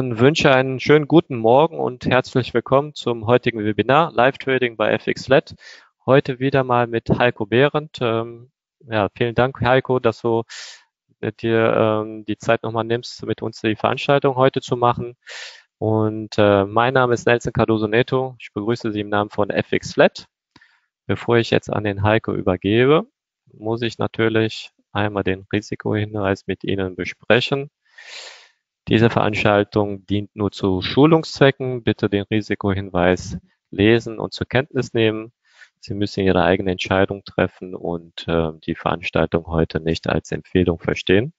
und wünsche einen schönen guten Morgen und herzlich willkommen zum heutigen Webinar Live Trading bei FX Flat. Heute wieder mal mit Heiko Behrendt. Ja, vielen Dank, Heiko, dass du dir die Zeit nochmal nimmst, mit uns die Veranstaltung heute zu machen. Und mein Name ist Nelson Cardoso Neto. Ich begrüße Sie im Namen von FX Flat. Bevor ich jetzt an den Heiko übergebe, muss ich natürlich einmal den Risikohinweis mit Ihnen besprechen. Diese Veranstaltung dient nur zu Schulungszwecken. Bitte den Risikohinweis lesen und zur Kenntnis nehmen. Sie müssen Ihre eigene Entscheidung treffen und die Veranstaltung heute nicht als Empfehlung verstehen.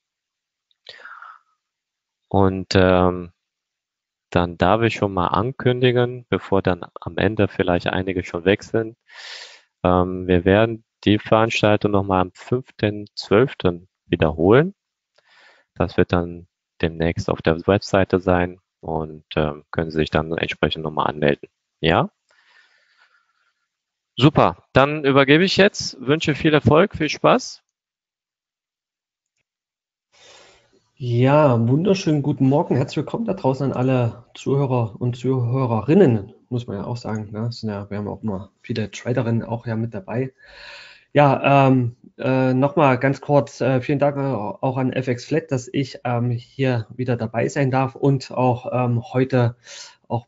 Und dann darf ich schon mal ankündigen, bevor dann am Ende vielleicht einige schon wechseln. Wir werden die Veranstaltung nochmal am 5.12. wiederholen. Das wird dann demnächst auf der Webseite sein und können Sie sich dann entsprechend nochmal anmelden. Ja? Super, dann übergebe ich jetzt, wünsche viel Erfolg, viel Spaß. Ja, wunderschönen guten Morgen, herzlich willkommen da draußen an alle Zuhörer und Zuhörerinnen, muss man ja auch sagen. Ne? Wir haben auch immer viele Traderinnen auch ja mit dabei. Ja, nochmal ganz kurz, vielen Dank auch an FX Flat, dass ich hier wieder dabei sein darf und auch heute auch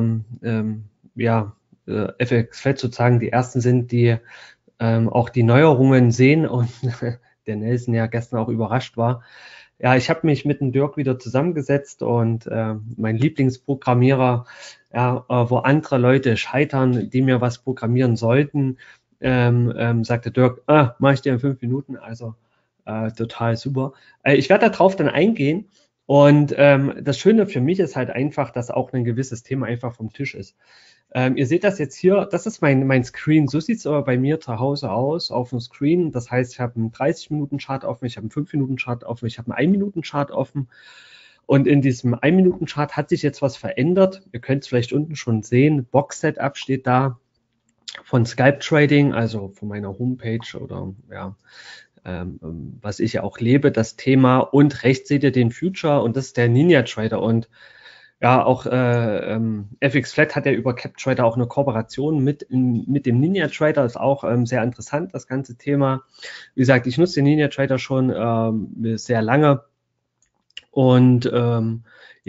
FX Flat sozusagen die ersten sind, die auch die Neuerungen sehen und der Nelson ja gestern auch überrascht war. Ja, ich habe mich mit dem Dirk wieder zusammengesetzt und mein Lieblingsprogrammierer, wo andere Leute scheitern, die mir was programmieren sollten, sagte Dirk, mache ich dir in 5 Minuten, also total super. Ich werde darauf dann eingehen und das Schöne für mich ist halt einfach, dass auch ein gewisses Thema einfach vom Tisch ist. Ihr seht das jetzt hier, das ist mein Screen, so sieht es aber bei mir zu Hause aus auf dem Screen. Das heißt, ich habe einen 30-Minuten-Chart offen, ich habe einen 5-Minuten-Chart offen, ich habe einen 1-Minuten-Chart offen. Und in diesem 1-Minuten-Chart hat sich jetzt was verändert. Ihr könnt es vielleicht unten schon sehen, Box-Setup steht da von Scalp Trading, also von meiner Homepage oder ja, was ich ja auch lebe, das Thema. Und rechts seht ihr den Future und das ist der Ninja Trader. Und ja, auch FX Flat hat ja über CapTrader auch eine Kooperation mit dem Ninja Trader, ist auch sehr interessant, das ganze Thema. Wie gesagt, ich nutze den Ninja Trader schon sehr lange und von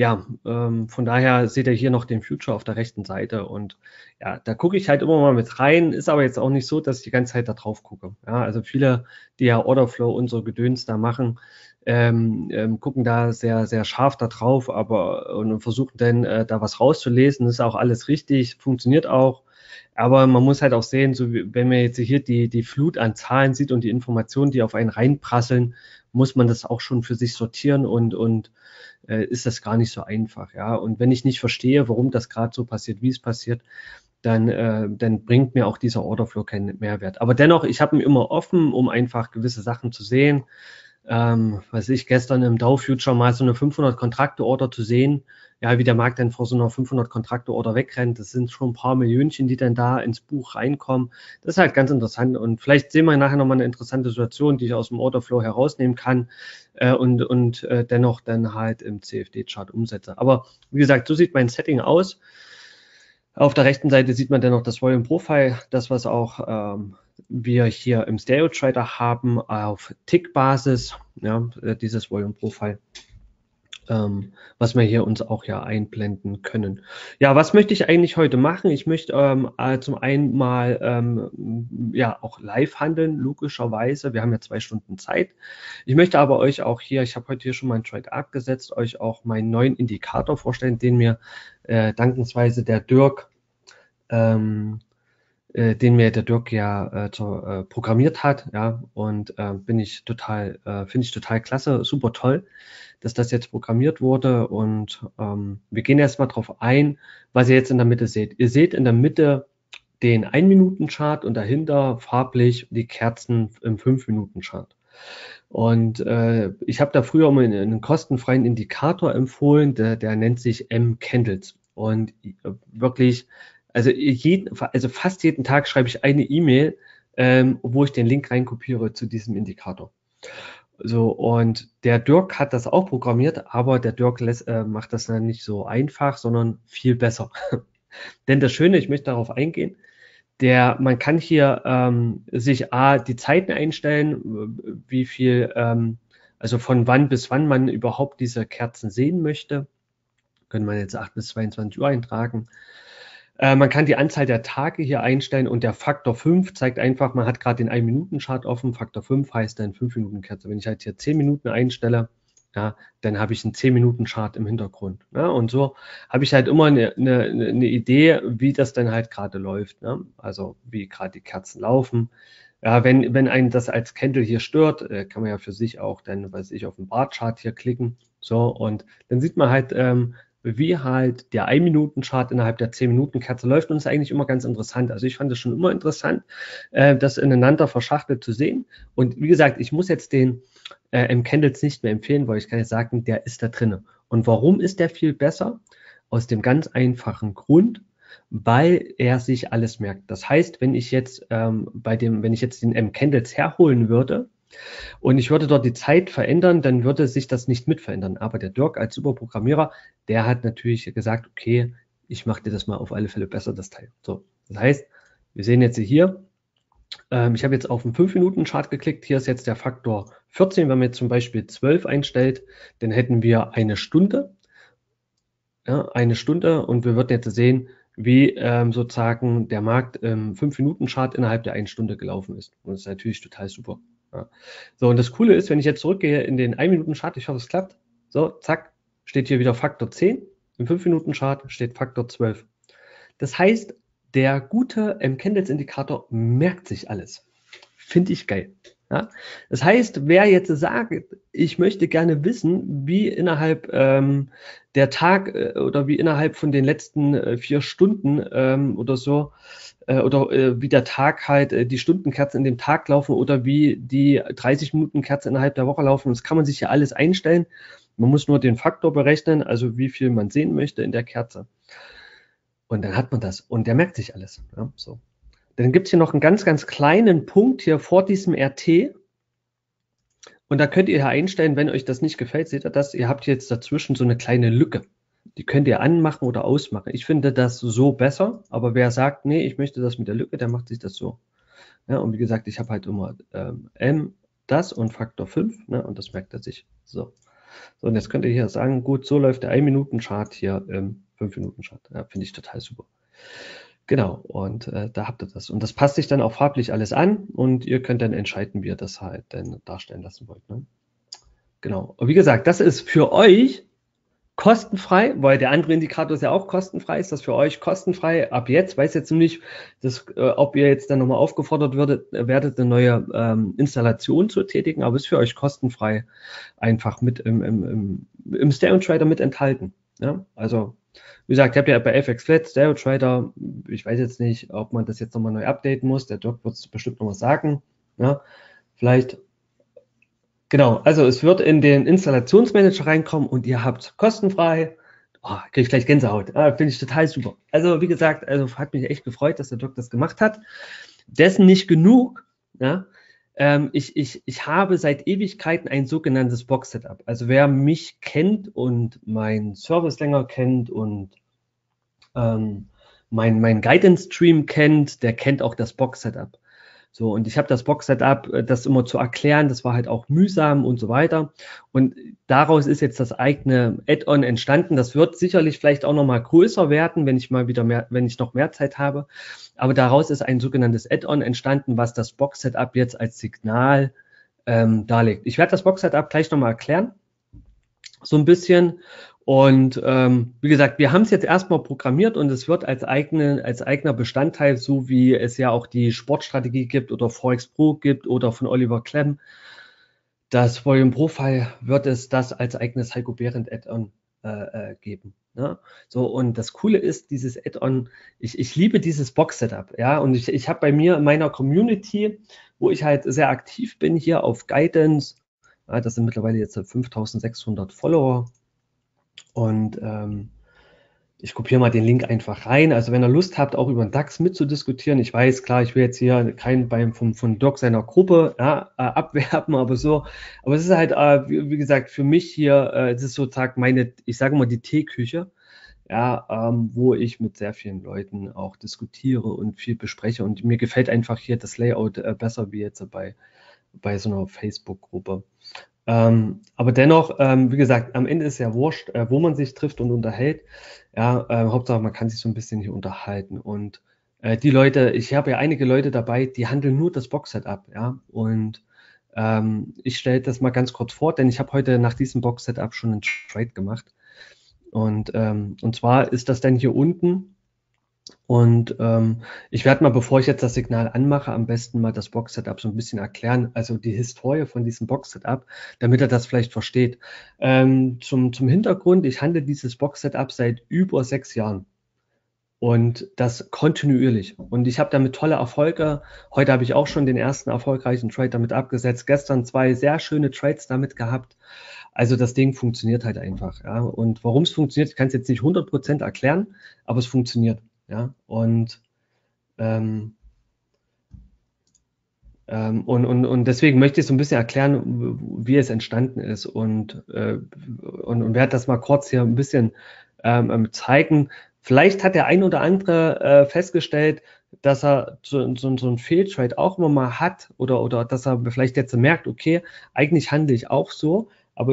daher seht ihr hier noch den Future auf der rechten Seite und ja, da gucke ich halt immer mal mit rein, ist aber jetzt auch nicht so, dass ich die ganze Zeit da drauf gucke. Ja, also viele, die ja Orderflow und so Gedöns da machen, gucken da sehr, sehr scharf da drauf, aber und versuchen dann da was rauszulesen. Das ist auch alles richtig, funktioniert auch. Aber man muss halt auch sehen, so wie, wenn man jetzt hier die Flut an Zahlen sieht und die Informationen, die auf einen reinprasseln, muss man das auch schon für sich sortieren und ist das gar nicht so einfach. Ja, und wenn ich nicht verstehe, warum das gerade so passiert, wie es passiert, dann bringt mir auch dieser Orderflow keinen Mehrwert. Aber dennoch, ich habe ihn immer offen, um einfach gewisse Sachen zu sehen. Was ich gestern im Dow Future mal so eine 500 Kontrakte Order zu sehen, ja, wie der Markt dann vor so einer 500 Kontrakte Order wegrennt, das sind schon ein paar Millionchen, die dann da ins Buch reinkommen. Das ist halt ganz interessant und vielleicht sehen wir nachher nochmal eine interessante Situation, die ich aus dem Orderflow herausnehmen kann und dennoch dann halt im CFD-Chart umsetze. Aber wie gesagt, so sieht mein Setting aus. Auf der rechten Seite sieht man dann noch das Volume Profile, das was auch wir hier im Stereo Trader haben auf Tick-Basis, ja, dieses Volume Profile, was wir hier uns auch ja einblenden können. Ja, was möchte ich eigentlich heute machen? Ich möchte zum einen mal ja auch live handeln, logischerweise. Wir haben ja 2 Stunden Zeit. Ich möchte aber euch auch hier, ich habe heute hier schon mal einen Trade abgesetzt, euch auch meinen neuen Indikator vorstellen, den mir dankensweise der Dirk ja programmiert hat, ja, und finde ich total klasse, super toll, dass das jetzt programmiert wurde und wir gehen erstmal drauf ein, was ihr jetzt in der Mitte seht. Ihr seht in der Mitte den 1-Minuten-Chart und dahinter farblich die Kerzen im 5-Minuten-Chart. Und ich habe da früher mal einen kostenfreien Indikator empfohlen, der nennt sich M-Candles und wirklich also fast jeden Tag schreibe ich eine E-Mail, wo ich den Link reinkopiere zu diesem Indikator. So, und der Dirk hat das auch programmiert, aber der Dirk macht das dann nicht so einfach, sondern viel besser. Denn das Schöne, ich möchte darauf eingehen, man kann hier sich die Zeiten einstellen, wie viel, also von wann bis wann man überhaupt diese Kerzen sehen möchte. Können wir jetzt 8 bis 22 Uhr eintragen. Man kann die Anzahl der Tage hier einstellen und der Faktor 5 zeigt einfach, man hat gerade den 1-Minuten-Chart offen. Faktor 5 heißt dann 5-Minuten-Kerze. Wenn ich halt hier 10 Minuten einstelle, ja, dann habe ich einen 10-Minuten-Chart im Hintergrund. Ja, und so habe ich halt immer eine Idee, wie das dann halt gerade läuft. Ne? Also wie gerade die Kerzen laufen. Ja, wenn einen das als Candle hier stört, kann man ja für sich auch dann, weiß ich, auf den Bar-Chart hier klicken. So, und dann sieht man halt, wie halt der 1-Minuten-Chart innerhalb der 10-Minuten-Kerze läuft, und ist eigentlich immer ganz interessant. Also ich fand es schon immer interessant, das ineinander verschachtelt zu sehen. Und wie gesagt, ich muss jetzt den M-Candles nicht mehr empfehlen, weil ich kann jetzt sagen, der ist da drinne. Und warum ist der viel besser? Aus dem ganz einfachen Grund, weil er sich alles merkt. Das heißt, wenn ich jetzt wenn ich jetzt den M-Candles herholen würde, und ich würde dort die Zeit verändern, dann würde sich das nicht mit verändern. Aber der Dirk als Superprogrammierer, der hat natürlich gesagt, okay, ich mache dir das mal auf alle Fälle besser, das Teil. So, das heißt, wir sehen jetzt hier, ich habe jetzt auf den 5-Minuten-Chart geklickt. Hier ist jetzt der Faktor 14. Wenn man jetzt zum Beispiel 12 einstellt, dann hätten wir eine Stunde. Ja, eine Stunde, und wir würden jetzt sehen, wie sozusagen der Markt im 5-Minuten-Chart innerhalb der 1 Stunde gelaufen ist. Und das ist natürlich total super. Ja. So, und das Coole ist, wenn ich jetzt zurückgehe in den 1-Minuten-Chart, ich hoffe, es klappt. So, zack, steht hier wieder Faktor 10. Im 5-Minuten-Chart steht Faktor 12. Das heißt, der gute M-Candles-Indikator merkt sich alles. Finde ich geil. Ja? Das heißt, wer jetzt sagt, ich möchte gerne wissen, wie innerhalb der Tag oder wie innerhalb von den letzten 4 Stunden oder so, wie der Tag halt, die Stundenkerzen in dem Tag laufen oder wie die 30-Minuten-Kerzen innerhalb der Woche laufen, das kann man sich ja alles einstellen. Man muss nur den Faktor berechnen, also wie viel man sehen möchte in der Kerze. Und dann hat man das. Und der merkt sich alles. Ja, so. Dann gibt es hier noch einen ganz, ganz kleinen Punkt hier vor diesem RT. Und da könnt ihr hier einstellen, wenn euch das nicht gefällt, seht ihr das, ihr habt jetzt dazwischen so eine kleine Lücke. Die könnt ihr anmachen oder ausmachen. Ich finde das so besser, aber wer sagt, nee, ich möchte das mit der Lücke, der macht sich das so. Ja, und wie gesagt, ich habe halt immer das und Faktor 5, ne, und das merkt er sich. So. So, und jetzt könnt ihr hier sagen, gut, so läuft der 1-Minuten-Chart hier im 5-Minuten-Chart. Ja, finde ich total super. Genau, und da habt ihr das. Und das passt sich dann auch farblich alles an, und ihr könnt dann entscheiden, wie ihr das halt dann darstellen lassen wollt. Ne? Genau. Und wie gesagt, das ist für euch kostenfrei, weil der andere Indikator ist ja auch kostenfrei, ist das für euch kostenfrei ab jetzt. Weiß jetzt nicht, ob ihr jetzt dann nochmal aufgefordert werdet, eine neue Installation zu tätigen, aber ist für euch kostenfrei einfach mit im Stereo Trader mit enthalten. Ja? Also, wie gesagt, ihr habt ja bei FX Flat, Stereo Trader, ich weiß jetzt nicht, ob man das jetzt nochmal neu updaten muss, der Doc wird es bestimmt nochmal sagen. Ja? Vielleicht. Genau, also es wird in den Installationsmanager reinkommen und ihr habt kostenfrei. Oh, kriege ich gleich Gänsehaut. Finde ich total super. Also wie gesagt, also hat mich echt gefreut, dass der Doc das gemacht hat. Dessen nicht genug. Ja? Ich habe seit Ewigkeiten ein sogenanntes Box-Setup. Also wer mich kennt und meinen Service länger kennt und mein Guidance-Stream kennt, der kennt auch das Box-Setup. So, und ich habe das Box-Setup, das immer zu erklären, das war halt auch mühsam und so weiter. Und daraus ist jetzt das eigene Add-on entstanden. Das wird sicherlich vielleicht auch noch mal größer werden, wenn ich noch mehr Zeit habe. Aber daraus ist ein sogenanntes Add-on entstanden, was das Box-Setup jetzt als Signal darlegt. Ich werde das Box-Setup gleich noch mal erklären, so ein bisschen. Und wie gesagt, wir haben es jetzt erstmal programmiert, und es wird als eigener Bestandteil, so wie es ja auch die Sportstrategie gibt oder Forex Pro gibt oder von Oliver Klemm, das Volume Profile, wird es das als eigenes Heiko Behrendt Add-on geben. Ne? So, und das Coole ist, dieses Add-on, ich liebe dieses Box-Setup, ja, und ich habe bei mir in meiner Community, wo ich halt sehr aktiv bin, hier auf Guidance, das sind mittlerweile jetzt 5.600 Follower. Und ich kopiere mal den Link einfach rein. Also wenn ihr Lust habt, auch über den DAX mitzudiskutieren, ich weiß, klar, ich will jetzt hier keinen von Dirk seiner Gruppe abwerben, aber so. Aber es ist halt, wie gesagt, für mich hier, es ist sozusagen meine, ich sage mal, die Teeküche, ja, wo ich mit sehr vielen Leuten auch diskutiere und viel bespreche. Und mir gefällt einfach hier das Layout besser wie jetzt bei so einer Facebook-Gruppe. Aber dennoch, wie gesagt, am Ende ist ja wurscht, wo man sich trifft und unterhält. Ja, Hauptsache, man kann sich so ein bisschen hier unterhalten. Und die Leute, ich habe ja einige Leute dabei, die handeln nur das Boxset ab. Ja, und ich stelle das mal ganz kurz vor, denn ich habe heute nach diesem Box-Setup schon einen Trade gemacht. Und zwar ist das dann hier unten. Und ich werde mal, bevor ich jetzt das Signal anmache, am besten mal das Box-Setup so ein bisschen erklären, also die Historie von diesem Box-Setup, damit er das vielleicht versteht. Zum Hintergrund, ich handle dieses Box-Setup seit über 6 Jahren und das kontinuierlich. Und ich habe damit tolle Erfolge. Heute habe ich auch schon den ersten erfolgreichen Trade damit abgesetzt. Gestern 2 sehr schöne Trades damit gehabt. Also das Ding funktioniert halt einfach. Ja. Und warum es funktioniert, ich kann es jetzt nicht 100% erklären, aber es funktioniert. Ja. Und deswegen möchte ich so ein bisschen erklären, wie es entstanden ist und werde das mal kurz hier ein bisschen zeigen. Vielleicht hat der ein oder andere festgestellt, dass er so einen Fehltrade auch immer mal hat oder dass er vielleicht jetzt merkt, okay, eigentlich handle ich auch so, aber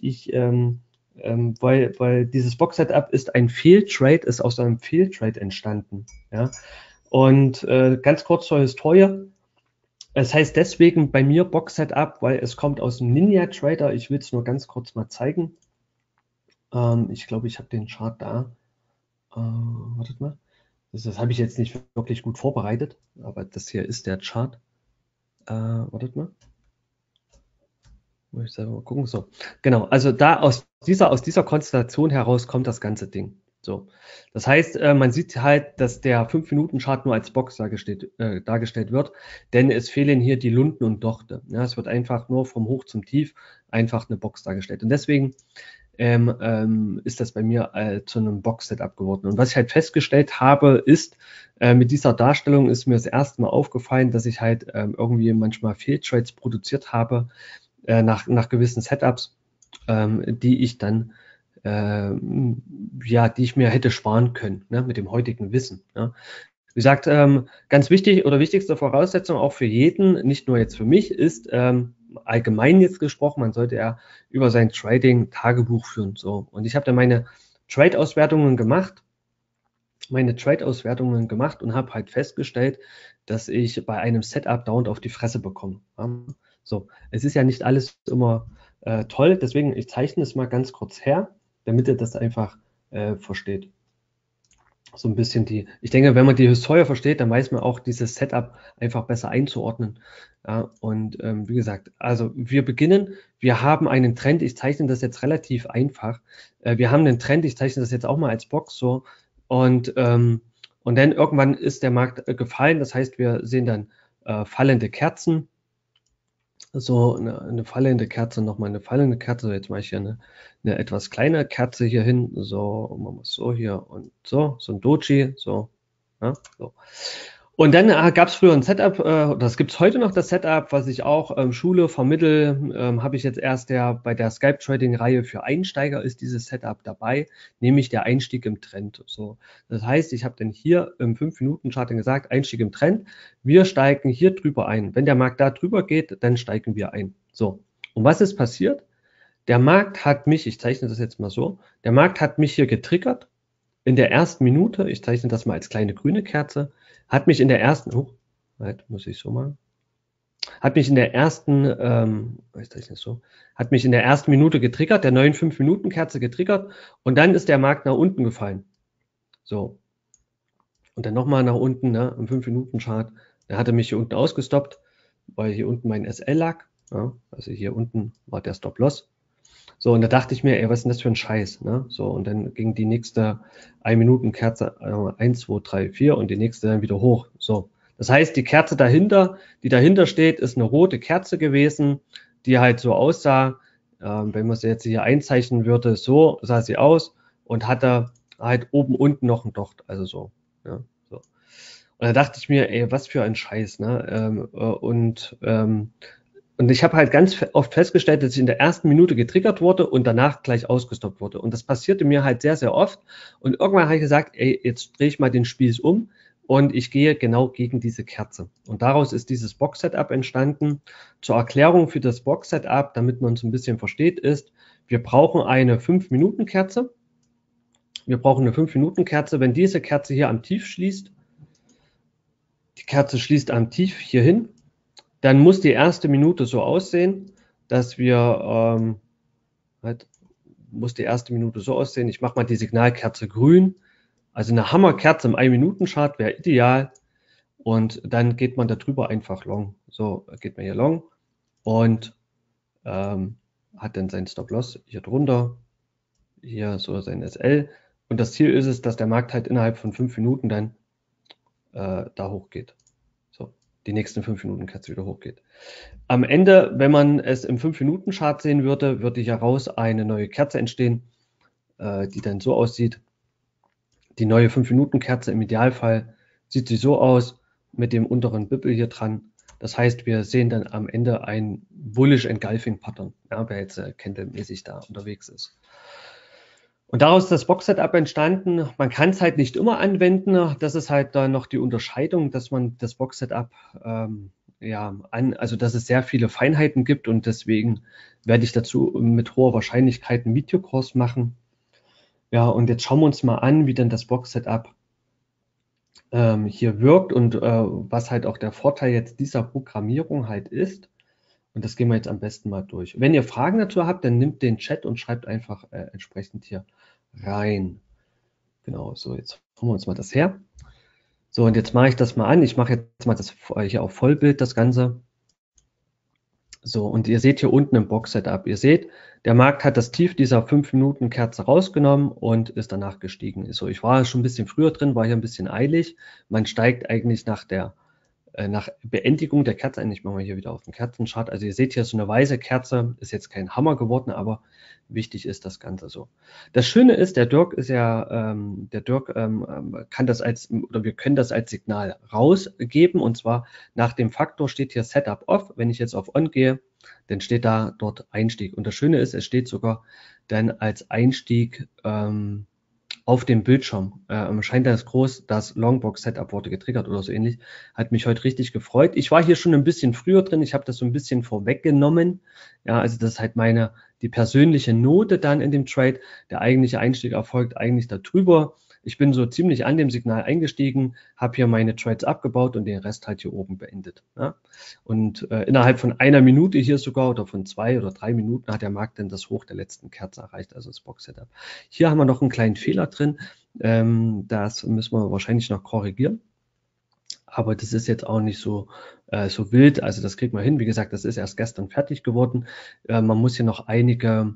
weil dieses Box-Setup ist ein Fehltrade, ist aus einem Fehltrade entstanden. Ja? Und ganz kurz zur Historie. Es heißt deswegen bei mir Box-Setup, weil es kommt aus dem Ninja-Trader. Ich will es nur ganz kurz mal zeigen. Ich glaube, ich habe den Chart da. Wartet mal. Das habe ich jetzt nicht wirklich gut vorbereitet, aber das hier ist der Chart. Wartet mal. Muss ich selber mal gucken. So, genau. Also da aus dieser Konstellation heraus kommt das ganze Ding. So, das heißt, man sieht halt, dass der 5-Minuten-Chart nur als Box dargestellt wird, denn es fehlen hier die Lunden und Dochte. Ja, es wird einfach nur vom Hoch zum Tief einfach eine Box dargestellt. Und deswegen ist das bei mir zu einem Box-Setup geworden. Und was ich halt festgestellt habe, ist, mit dieser Darstellung ist mir das erste Mal aufgefallen, dass ich halt irgendwie manchmal Fehltrades produziert habe nach gewissen Setups, die ich dann die ich mir hätte sparen können, ne, mit dem heutigen Wissen. Ja. Wie gesagt, ganz wichtig oder wichtigste Voraussetzung auch für jeden, nicht nur jetzt für mich, ist allgemein jetzt gesprochen, man sollte ja über sein Trading Tagebuch führen. So. Und ich habe dann meine Trade-Auswertungen gemacht und habe halt festgestellt, dass ich bei einem Setup dauernd auf die Fresse bekomme. Ja. So, es ist ja nicht alles immer toll, deswegen ich zeichne es mal ganz kurz her, damit ihr das einfach versteht. So ein bisschen ich denke, wenn man die Historie versteht, dann weiß man auch dieses Setup einfach besser einzuordnen. Ja, und wie gesagt, also wir haben einen Trend, ich zeichne das jetzt relativ einfach. Wir haben einen Trend, ich zeichne das jetzt auch mal als Box so. Und dann irgendwann ist der Markt gefallen, das heißt, wir sehen dann fallende Kerzen. So eine fallende Kerze, nochmal eine fallende Kerze. So, jetzt mache ich hier eine etwas kleine Kerze hier hin. So, machen wir es so hier und so ein Doji. So, ja, so. Und dann gab es früher ein Setup, das gibt es heute noch, das Setup, was ich auch schule, vermittle, habe ich jetzt erst bei der Skype-Trading-Reihe für Einsteiger ist dieses Setup dabei, nämlich der Einstieg im Trend. So, das heißt, ich habe dann hier im 5-Minuten-Chart gesagt, Einstieg im Trend, wir steigen hier drüber ein. Wenn der Markt da drüber geht, dann steigen wir ein. So, und was ist passiert? Der Markt hat mich, ich zeichne das jetzt mal so, der Markt hat mich hier getriggert in der ersten Minute, ich zeichne das mal als kleine grüne Kerze, hat mich in der ersten, muss ich so machen, hat mich in der ersten, hat mich in der ersten Minute getriggert, der neuen 5-Minuten-Kerze getriggert und dann ist der Markt nach unten gefallen. So. Und dann nochmal nach unten, ne, im 5-Minuten-Chart, der hatte mich hier unten ausgestoppt, weil hier unten mein SL lag, ja, also hier unten war der Stop-Loss. So, und da dachte ich mir, ey, was ist denn das für ein Scheiß? Ne? So, und dann ging die nächste 1-Minuten-Kerze 1, 2, 3, 4 und die nächste dann wieder hoch. So, das heißt, die Kerze dahinter, die dahinter steht, ist eine rote Kerze gewesen, die halt so aussah, wenn man sie jetzt hier einzeichnen würde, so sah sie aus und hatte halt oben, unten noch ein Docht, also so. Ja, so. Und da dachte ich mir, ey, was für ein Scheiß, ne? Und ich habe halt ganz oft festgestellt, dass ich in der ersten Minute getriggert wurde und danach gleich ausgestoppt wurde. Und das passierte mir halt sehr, sehr oft. Und irgendwann habe ich gesagt, ey, jetzt drehe ich mal den Spieß um und ich gehe genau gegen diese Kerze. Und daraus ist dieses Box-Setup entstanden. Zur Erklärung für das Box-Setup, damit man es ein bisschen versteht, ist, wir brauchen eine 5-Minuten-Kerze. Wir brauchen eine 5-Minuten-Kerze. Wenn diese Kerze hier am Tief schließt, die Kerze schließt am Tief hier hin, dann muss die erste Minute so aussehen, dass wir, muss die erste Minute so aussehen, ich mache mal die Signalkerze grün, also eine Hammerkerze im 1-Minuten-Chart wäre ideal und dann geht man da drüber einfach long. So geht man hier long und hat dann seinen Stop-Loss hier drunter, hier so sein SL und das Ziel ist es, dass der Markt halt innerhalb von 5 Minuten dann da hochgeht. Die nächsten 5 Minuten Kerze wieder hochgeht. Am Ende, wenn man es im 5-Minuten-Chart sehen würde, würde hieraus eine neue Kerze entstehen, die dann so aussieht. Die neue 5-Minuten-Kerze im Idealfall sieht sie so aus, mit dem unteren Bippel hier dran. Das heißt, wir sehen dann am Ende ein Bullish Engulfing Pattern, ja, wer jetzt candlemäßig da unterwegs ist. Und daraus ist das Box-Setup entstanden. Man kann es halt nicht immer anwenden. Das ist halt da noch die Unterscheidung, dass man das Box-Setup, also dass es sehr viele Feinheiten gibt und deswegen werde ich dazu mit hoher Wahrscheinlichkeit einen Videokurs machen. Ja, und jetzt schauen wir uns mal an, wie denn das Box-Setup hier wirkt und was halt auch der Vorteil jetzt dieser Programmierung halt ist. Und das gehen wir jetzt am besten mal durch. Wenn ihr Fragen dazu habt, dann nehmt den Chat und schreibt einfach entsprechend hier rein. Genau, so jetzt holen wir uns mal das her. So, und jetzt mache ich das mal an. Ich mache jetzt mal das hier auf Vollbild, das Ganze. So, und ihr seht hier unten im Box-Setup, ihr seht, der Markt hat das Tief dieser 5-Minuten-Kerze rausgenommen und ist danach gestiegen. So, ich war schon ein bisschen früher drin, war hier ein bisschen eilig. Man steigt eigentlich nach Beendigung der Kerze, ich mache mal hier wieder auf den Kerzenchart, also ihr seht hier so eine weiße Kerze, ist jetzt kein Hammer geworden, aber wichtig ist das Ganze so. Das Schöne ist, der Dirk kann das wir können das als Signal rausgeben und zwar nach dem Faktor steht hier Setup Off, wenn ich jetzt auf On gehe, dann steht da dort Einstieg und das Schöne ist, es steht sogar dann als Einstieg auf dem Bildschirm. Scheint das groß, das Longbox-Setup wurde getriggert oder so ähnlich. Hat mich heute richtig gefreut. Ich war hier schon ein bisschen früher drin. Ich habe das so ein bisschen vorweggenommen. Ja, also das ist halt die persönliche Note dann in dem Trade. Der eigentliche Einstieg erfolgt eigentlich darüber. Ich bin so ziemlich an dem Signal eingestiegen, habe hier meine Trades abgebaut und den Rest halt hier oben beendet. Ja. Und innerhalb von 1 Minute hier sogar oder von 2 oder 3 Minuten hat der Markt dann das Hoch der letzten Kerze erreicht, also das Box-Setup. Hier haben wir noch einen kleinen Fehler drin. Das müssen wir wahrscheinlich noch korrigieren. Aber das ist jetzt auch nicht so wild. Also das kriegt man hin. Wie gesagt, das ist erst gestern fertig geworden. Man muss hier noch einige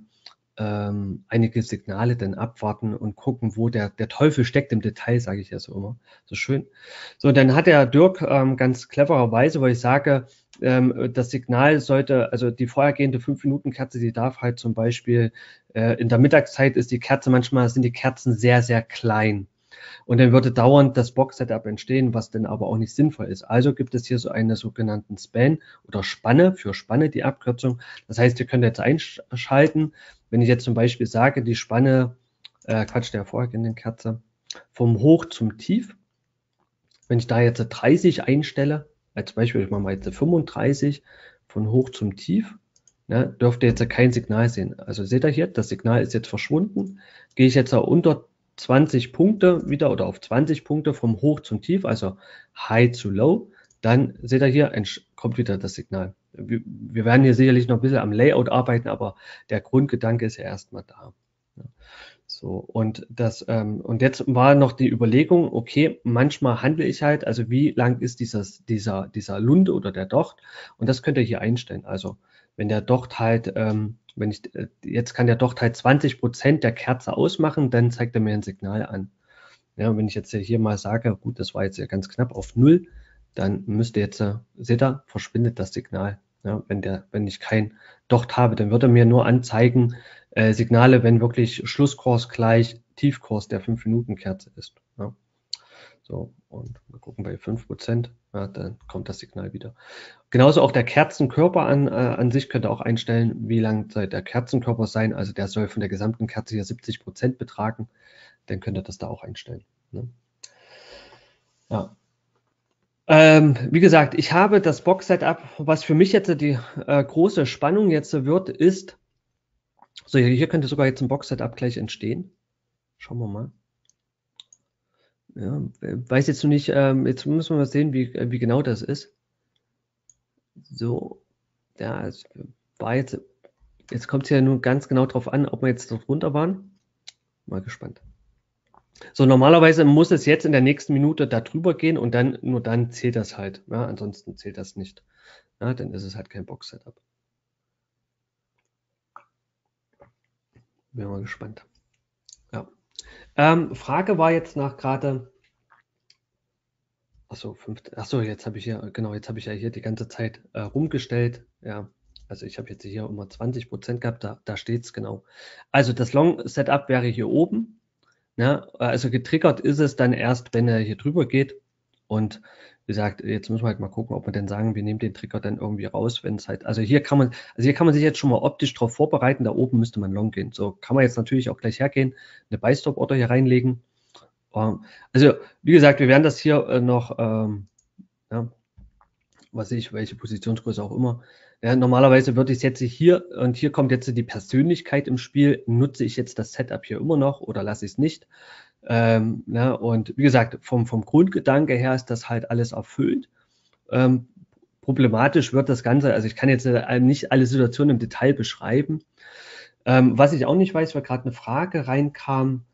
Signale dann abwarten und gucken, wo der Teufel steckt im Detail, sage ich ja so immer. So schön. So, dann hat der Dirk ganz clevererweise, weil ich sage, das Signal sollte, also die vorhergehende 5-Minuten-Kerze, die darf halt zum Beispiel in der Mittagszeit ist die Kerze, manchmal sind die Kerzen sehr, sehr klein. Und dann würde dauernd das Box-Setup entstehen, was dann aber auch nicht sinnvoll ist. Also gibt es hier so eine sogenannten Span oder Spanne, für Spanne die Abkürzung. Das heißt, ihr könnt jetzt einschalten, wenn ich jetzt zum Beispiel sage, die Spanne, der vorhergehenden Kerze, vom Hoch zum Tief. Wenn ich da jetzt 30 einstelle, als Beispiel, ich mache mal jetzt 35 von Hoch zum Tief, ne, dürft ihr jetzt kein Signal sehen. Also seht ihr hier, das Signal ist jetzt verschwunden. Gehe ich jetzt unter 20 Punkte wieder oder auf 20 Punkte vom Hoch zum Tief, also High zu Low, dann seht ihr hier, kommt wieder das Signal. Wir werden hier sicherlich noch ein bisschen am Layout arbeiten, aber der Grundgedanke ist ja erstmal da. So, und jetzt war noch die Überlegung, okay, manchmal handle ich halt, also wie lang ist dieser Lunde oder der Docht, und das könnt ihr hier einstellen. Also wenn der Docht halt, jetzt kann der Docht halt 20% der Kerze ausmachen, dann zeigt er mir ein Signal an. Ja, wenn ich jetzt hier mal sage, gut, das war jetzt ja ganz knapp auf 0, dann müsste jetzt, seht ihr, verschwindet das Signal. Ja, wenn ich kein Docht habe, dann wird er mir nur anzeigen, Signale, wenn wirklich Schlusskurs gleich Tiefkurs der 5-Minuten-Kerze ist. Ja. So, und wir gucken bei 5%, ja, dann kommt das Signal wieder. Genauso auch der Kerzenkörper an sich könnt ihr auch einstellen, wie lang soll der Kerzenkörper sein. Also der soll von der gesamten Kerze hier 70% betragen. Dann könnt ihr das da auch einstellen. Ne? Ja. Wie gesagt, ich habe das Box-Setup, was für mich jetzt die große Spannung jetzt wird, ist, so hier könnte sogar jetzt ein Box-Setup gleich entstehen. Schauen wir mal. Ja, weiß jetzt noch nicht, jetzt müssen wir mal sehen, wie genau das ist. So, ja, es war jetzt kommt es ja nur ganz genau drauf an, ob wir jetzt dort runter waren. Mal gespannt. So, normalerweise muss es jetzt in der nächsten Minute da drüber gehen und dann, nur dann zählt das halt. Ja, ansonsten zählt das nicht. Ja, dann ist es halt kein Box-Setup. Bin mal gespannt. Ja. Frage war jetzt nach gerade. Achso, jetzt habe ich ja, genau, jetzt habe ich ja hier die ganze Zeit rumgestellt. Ja, also ich habe jetzt hier immer 20% gehabt, da steht es genau. Also das Long-Setup wäre hier oben. Ne? Also getriggert ist es dann erst, wenn er hier drüber geht. Und wie gesagt, jetzt müssen wir halt mal gucken, ob wir denn sagen, wir nehmen den Trigger dann irgendwie raus, wenn es halt, also hier kann man sich jetzt schon mal optisch drauf vorbereiten, da oben müsste man long gehen. So kann man jetzt natürlich auch gleich hergehen, eine Buy-Stop-Order hier reinlegen. Also, wie gesagt, wir werden das hier noch, ja, welche Positionsgröße auch immer. Ja, normalerweise würde ich es jetzt hier, und hier kommt jetzt die Persönlichkeit im Spiel, nutze ich jetzt das Setup hier immer noch oder lasse ich es nicht? Ja, und wie gesagt, vom Grundgedanke her ist das halt alles erfüllt. Problematisch wird das Ganze, also ich kann jetzt nicht alle Situationen im Detail beschreiben. Was ich auch nicht weiß, weil gerade eine Frage reinkam,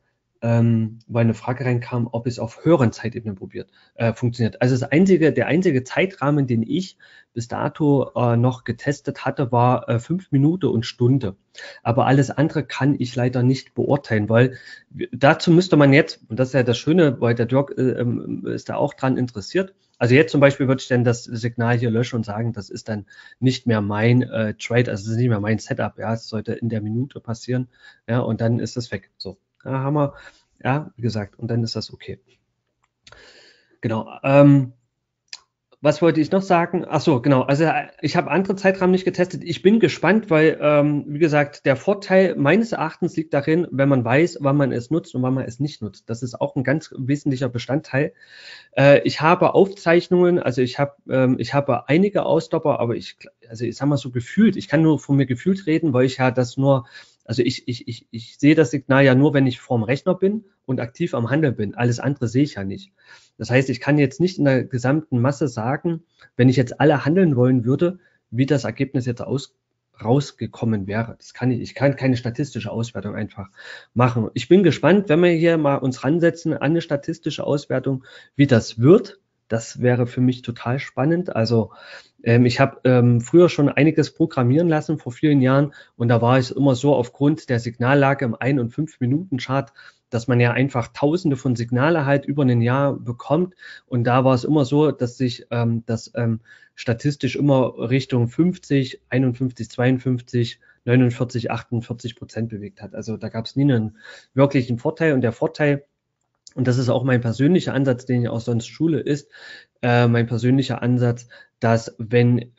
ob es auf höheren Zeitebenen funktioniert. Also der einzige Zeitrahmen, den ich bis dato noch getestet hatte, war 5 Minuten und Stunde. Aber alles andere kann ich leider nicht beurteilen, weil dazu müsste man jetzt, und das ist ja das Schöne, weil der Dirk ist da auch dran interessiert. Also jetzt zum Beispiel würde ich dann das Signal hier löschen und sagen, das ist dann nicht mehr mein Trade, also es ist nicht mehr mein Setup, ja, es sollte in der Minute passieren, ja, und dann ist das weg. So, ja, haben wir, ja, wie gesagt, und dann ist das okay. Genau. Was wollte ich noch sagen? Ach so, genau. Also ich habe andere Zeitrahmen nicht getestet. Ich bin gespannt, weil, wie gesagt, der Vorteil meines Erachtens liegt darin, wenn man weiß, wann man es nutzt und wann man es nicht nutzt. Das ist auch ein ganz wesentlicher Bestandteil. Ich habe Aufzeichnungen, also ich habe einige Ausstopper, aber ich sag mal so gefühlt, ich kann nur von mir gefühlt reden, weil ich ja das nur, also ich sehe das Signal ja nur, wenn ich vorm Rechner bin und aktiv am Handeln bin. Alles andere sehe ich ja nicht. Das heißt, ich kann jetzt nicht in der gesamten Masse sagen, wenn ich jetzt alle handeln wollen würde, wie das Ergebnis jetzt rausgekommen wäre. Das kann ich kann keine statistische Auswertung einfach machen. Ich bin gespannt, wenn wir hier mal uns ransetzen an eine statistische Auswertung, wie das wird. Das wäre für mich total spannend. Also ich habe früher schon einiges programmieren lassen vor vielen Jahren und da war es immer so aufgrund der Signallage im 1- und 5-Minuten-Chart, dass man ja einfach Tausende von Signale halt über ein Jahr bekommt. Und da war es immer so, dass sich das statistisch immer Richtung 50, 51, 52, 49, 48% bewegt hat. Also da gab es nie einen wirklichen Vorteil. Und der Vorteil, und das ist auch mein persönlicher Ansatz, den ich auch sonst schule, ist mein persönlicher Ansatz, dass wenn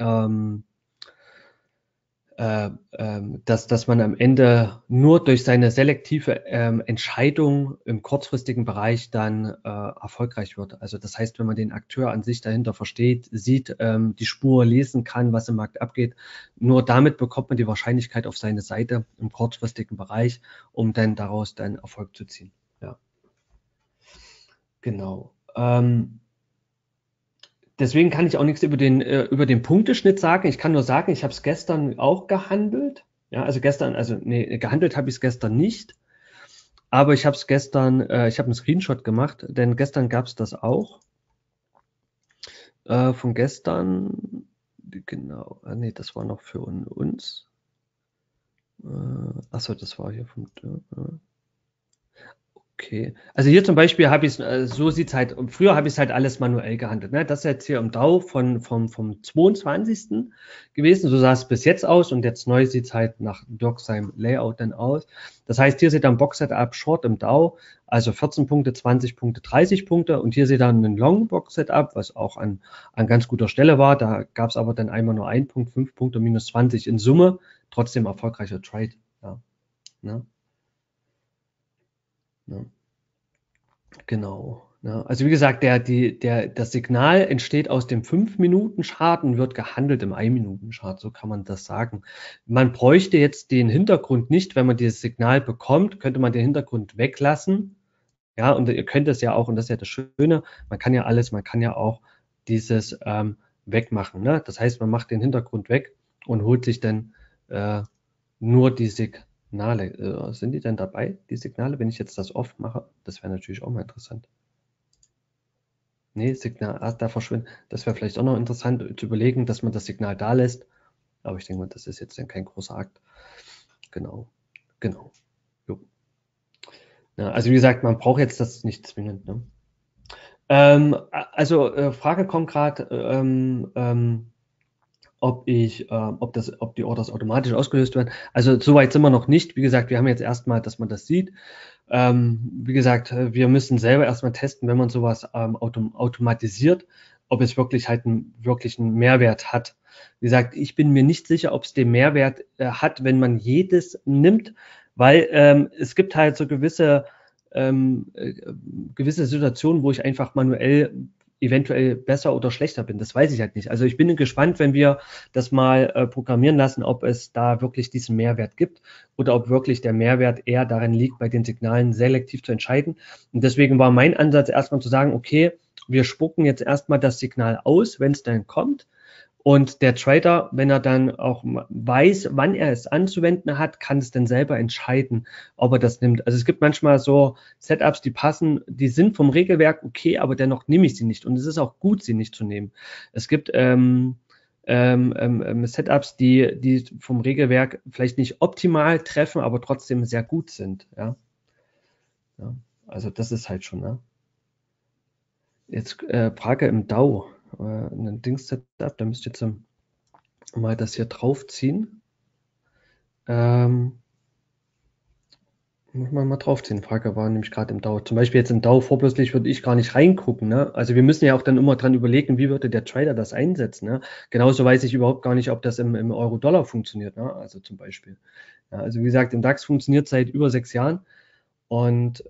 dass man am Ende nur durch seine selektive Entscheidung im kurzfristigen Bereich dann erfolgreich wird. Also das heißt, wenn man den Akteur an sich dahinter versteht, sieht, die Spur lesen kann, was im Markt abgeht, nur damit bekommt man die Wahrscheinlichkeit auf seine Seite im kurzfristigen Bereich, um dann daraus dann Erfolg zu ziehen. Ja, genau. Deswegen kann ich auch nichts über den Punkteschnitt sagen. Ich kann nur sagen, ich habe es gestern auch gehandelt. Ja, also gehandelt habe ich es gestern nicht. Aber ich habe es gestern, ich habe einen Screenshot gemacht, denn gestern gab es das auch. Von gestern, genau, nee, das war noch für uns. Achso, das war hier vom, Okay, also hier zum Beispiel habe ich es, so sieht es halt, früher habe ich es halt alles manuell gehandelt. Ne? Das ist jetzt hier im DAO vom 22. gewesen, so sah es bis jetzt aus und jetzt neu sieht es halt nach Dirk seinem Layout dann aus. Das heißt, hier seht ihr ein Box-Setup Short im DAO, also 14 Punkte, 20 Punkte, 30 Punkte und hier seht ihr ein Long-Box-Setup, was auch an ganz guter Stelle war. Da gab es aber dann einmal nur 1 Punkt, 5 Punkte, minus 20 in Summe, trotzdem erfolgreicher Trade. Ja, ne? Ja. Genau. Ja, also wie gesagt, das Signal entsteht aus dem 5-Minuten-Chart und wird gehandelt im 1-Minuten-Chart, so kann man das sagen. Man bräuchte jetzt den Hintergrund nicht, wenn man dieses Signal bekommt, könnte man den Hintergrund weglassen. Ja, und ihr könnt es ja auch, und das ist ja das Schöne, man kann ja alles, man kann ja auch dieses wegmachen. Ne? Das heißt, man macht den Hintergrund weg und holt sich dann nur die Signale. Sind die denn dabei, die Signale, wenn ich jetzt das off mache? Das wäre natürlich auch mal interessant. Nee, Signal, da verschwindet. Das wäre vielleicht auch noch interessant zu überlegen, dass man das Signal da lässt. Aber ich denke mal, das ist jetzt dann kein großer Akt. Genau. Jo. Ja, also wie gesagt, man braucht jetzt das nicht zwingend. Ne? Frage kommt gerade, ob die Orders automatisch ausgelöst werden. Also soweit sind wir noch nicht. Wie gesagt, wir haben jetzt erstmal, dass man das sieht. Wie gesagt, wir müssen selber erstmal testen, wenn man sowas automatisiert, ob es wirklich halt einen wirklichen Mehrwert hat. Wie gesagt, ich bin mir nicht sicher, ob es den Mehrwert hat, wenn man jedes nimmt, weil es gibt halt so gewisse Situationen, wo ich einfach manuell eventuell besser oder schlechter bin. Das weiß ich halt nicht. Also ich bin gespannt, wenn wir das mal programmieren lassen, ob es da wirklich diesen Mehrwert gibt oder ob wirklich der Mehrwert eher darin liegt, bei den Signalen selektiv zu entscheiden. Und deswegen war mein Ansatz erstmal zu sagen, okay, wir spucken jetzt erstmal das Signal aus, wenn es dann kommt. Und der Trader, wenn er dann auch weiß, wann er es anzuwenden hat, kann es dann selber entscheiden, ob er das nimmt. Also es gibt manchmal so Setups, die passen, die sind vom Regelwerk okay, aber dennoch nehme ich sie nicht. Und es ist auch gut, sie nicht zu nehmen. Es gibt Setups, die vom Regelwerk vielleicht nicht optimal treffen, aber trotzdem sehr gut sind. Ja, also das ist halt schon. Ne? Jetzt Frage im DAO. Ein Dings-Setup, da müsst ihr jetzt mal das hier draufziehen. Muss man mal draufziehen. Frage war nämlich gerade im DAO. Zum Beispiel jetzt im DAO vorbildlich würde ich gar nicht reingucken. Ne? Also wir müssen ja auch dann immer dran überlegen, wie würde der Trader das einsetzen. Ne? Genauso weiß ich überhaupt gar nicht, ob das im Euro-Dollar funktioniert. Ne? Also zum Beispiel. Ja, also wie gesagt, im DAX funktioniert seit über 6 Jahren. Und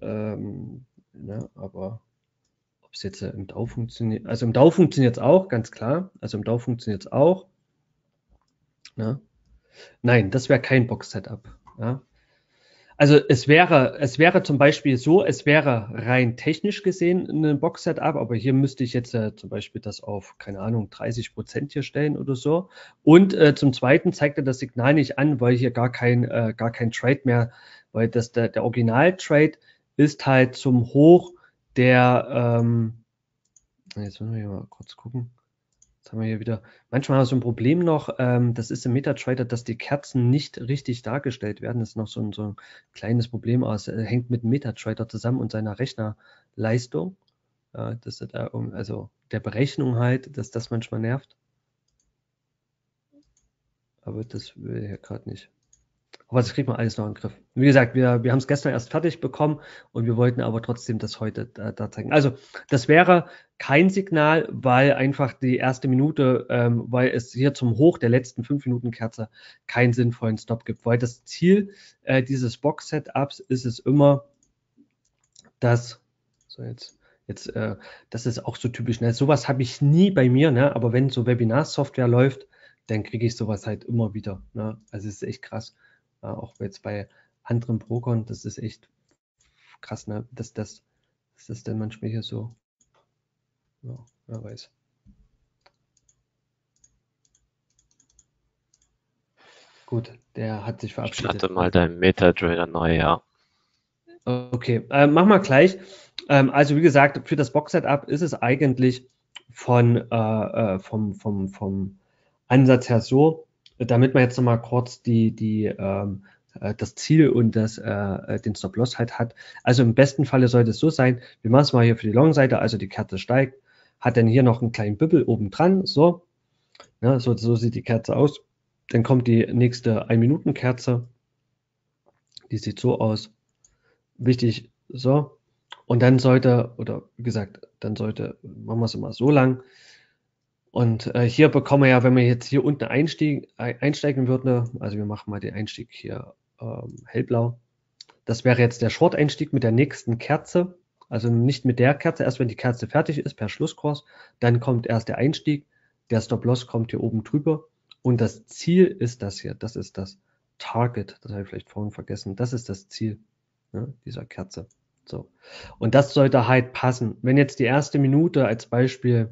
aber ob es jetzt im DAO funktioniert, also im DAO funktioniert es auch, ganz klar. Also im DAO funktioniert es auch. Ja. Nein, das wäre kein Box-Setup. Ja. Also es wäre zum Beispiel so, es wäre rein technisch gesehen ein Box-Setup, aber hier müsste ich jetzt zum Beispiel das auf, keine Ahnung, 30% hier stellen oder so. Und zum Zweiten zeigt er das Signal nicht an, weil hier gar kein Trade mehr, weil der Original-Trade ist halt zum Hoch der, jetzt müssen wir hier mal kurz gucken. Jetzt haben wir hier wieder, manchmal haben wir so ein Problem noch, das ist im MetaTrader, dass die Kerzen nicht richtig dargestellt werden. Das ist noch so ein kleines Problem aus, hängt mit dem MetaTrader zusammen und seiner Rechnerleistung. Das ist also der Berechnung halt, dass das manchmal nervt. Aber das will ich ja gerade nicht. Aber das kriegt man alles noch in den Griff. Wie gesagt, wir haben es gestern erst fertig bekommen und wir wollten aber trotzdem das heute da zeigen. Also das wäre kein Signal, weil einfach die erste Minute, weil es hier zum Hoch der letzten 5 Minuten Kerze keinen sinnvollen Stop gibt. Weil das Ziel dieses Box-Setups ist es immer, dass, so das ist auch so typisch, ne? Sowas habe ich nie bei mir, ne? Aber wenn so Webinar-Software läuft, dann kriege ich sowas halt immer wieder. Ne? Also es ist echt krass. Auch jetzt bei anderen Brokern, das ist echt krass, ne? Dass das dann manchmal hier so, ja, wer weiß. Gut, der hat sich verabschiedet. Ich starte mal deinen MetaTrader neu, ja. Okay, machen wir gleich. Also wie gesagt, für das Box-Setup ist es eigentlich vom Ansatz her so, damit wir jetzt nochmal kurz die das Ziel und den Stop-Loss halt hat. Also im besten Falle sollte es so sein, wir machen es mal hier für die Long-Seite, also die Kerze steigt, hat dann hier noch einen kleinen Büppel oben dran, so, ne, so sieht die Kerze aus. Dann kommt die nächste 1-Minuten-Kerze, die sieht so aus, wichtig, so, und dann sollte, oder wie gesagt, machen wir es immer so lang. Und hier bekommen wir ja, wenn wir jetzt hier unten einsteigen würden, also wir machen mal den Einstieg hier hellblau. Das wäre jetzt der Short-Einstieg mit der nächsten Kerze, also nicht mit der Kerze, erst wenn die Kerze fertig ist per Schlusskurs, dann kommt erst der Einstieg, der Stop-Loss kommt hier oben drüber und das Ziel ist das hier, das ist das Target, das habe ich vielleicht vorhin vergessen, das ist das Ziel, ne, dieser Kerze. So. Und das sollte halt passen. Wenn jetzt die erste Minute als Beispiel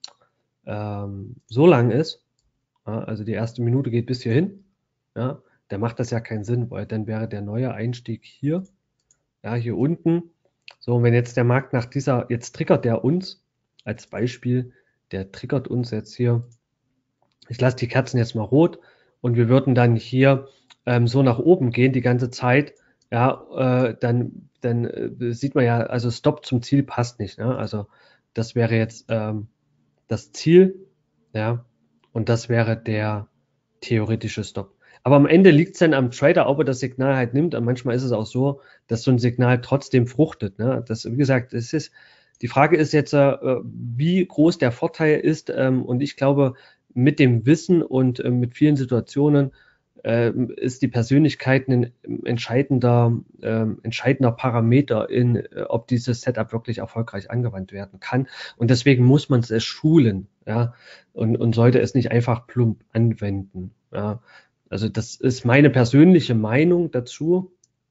so lang ist, ja, also die erste Minute geht bis hierhin, ja, dann macht das ja keinen Sinn, weil dann wäre der neue Einstieg hier, ja, hier unten. So, und wenn jetzt der Markt nach jetzt triggert der uns als Beispiel, der triggert uns jetzt hier, ich lasse die Kerzen jetzt mal rot und wir würden dann hier so nach oben gehen die ganze Zeit, ja, dann sieht man ja, also Stop zum Ziel passt nicht, ne? Also das wäre jetzt das Ziel, ja, und das wäre der theoretische Stop. Aber am Ende liegt es dann am Trader, ob er das Signal halt nimmt. Und manchmal ist es auch so, dass so ein Signal trotzdem fruchtet. Ne? Das, wie gesagt, die Frage ist jetzt, wie groß der Vorteil ist. Und ich glaube, mit dem Wissen und mit vielen Situationen ist die Persönlichkeit ein entscheidender Parameter ob dieses Setup wirklich erfolgreich angewandt werden kann. Und deswegen muss man es schulen, ja, und sollte es nicht einfach plump anwenden. Ja. Also das ist meine persönliche Meinung dazu.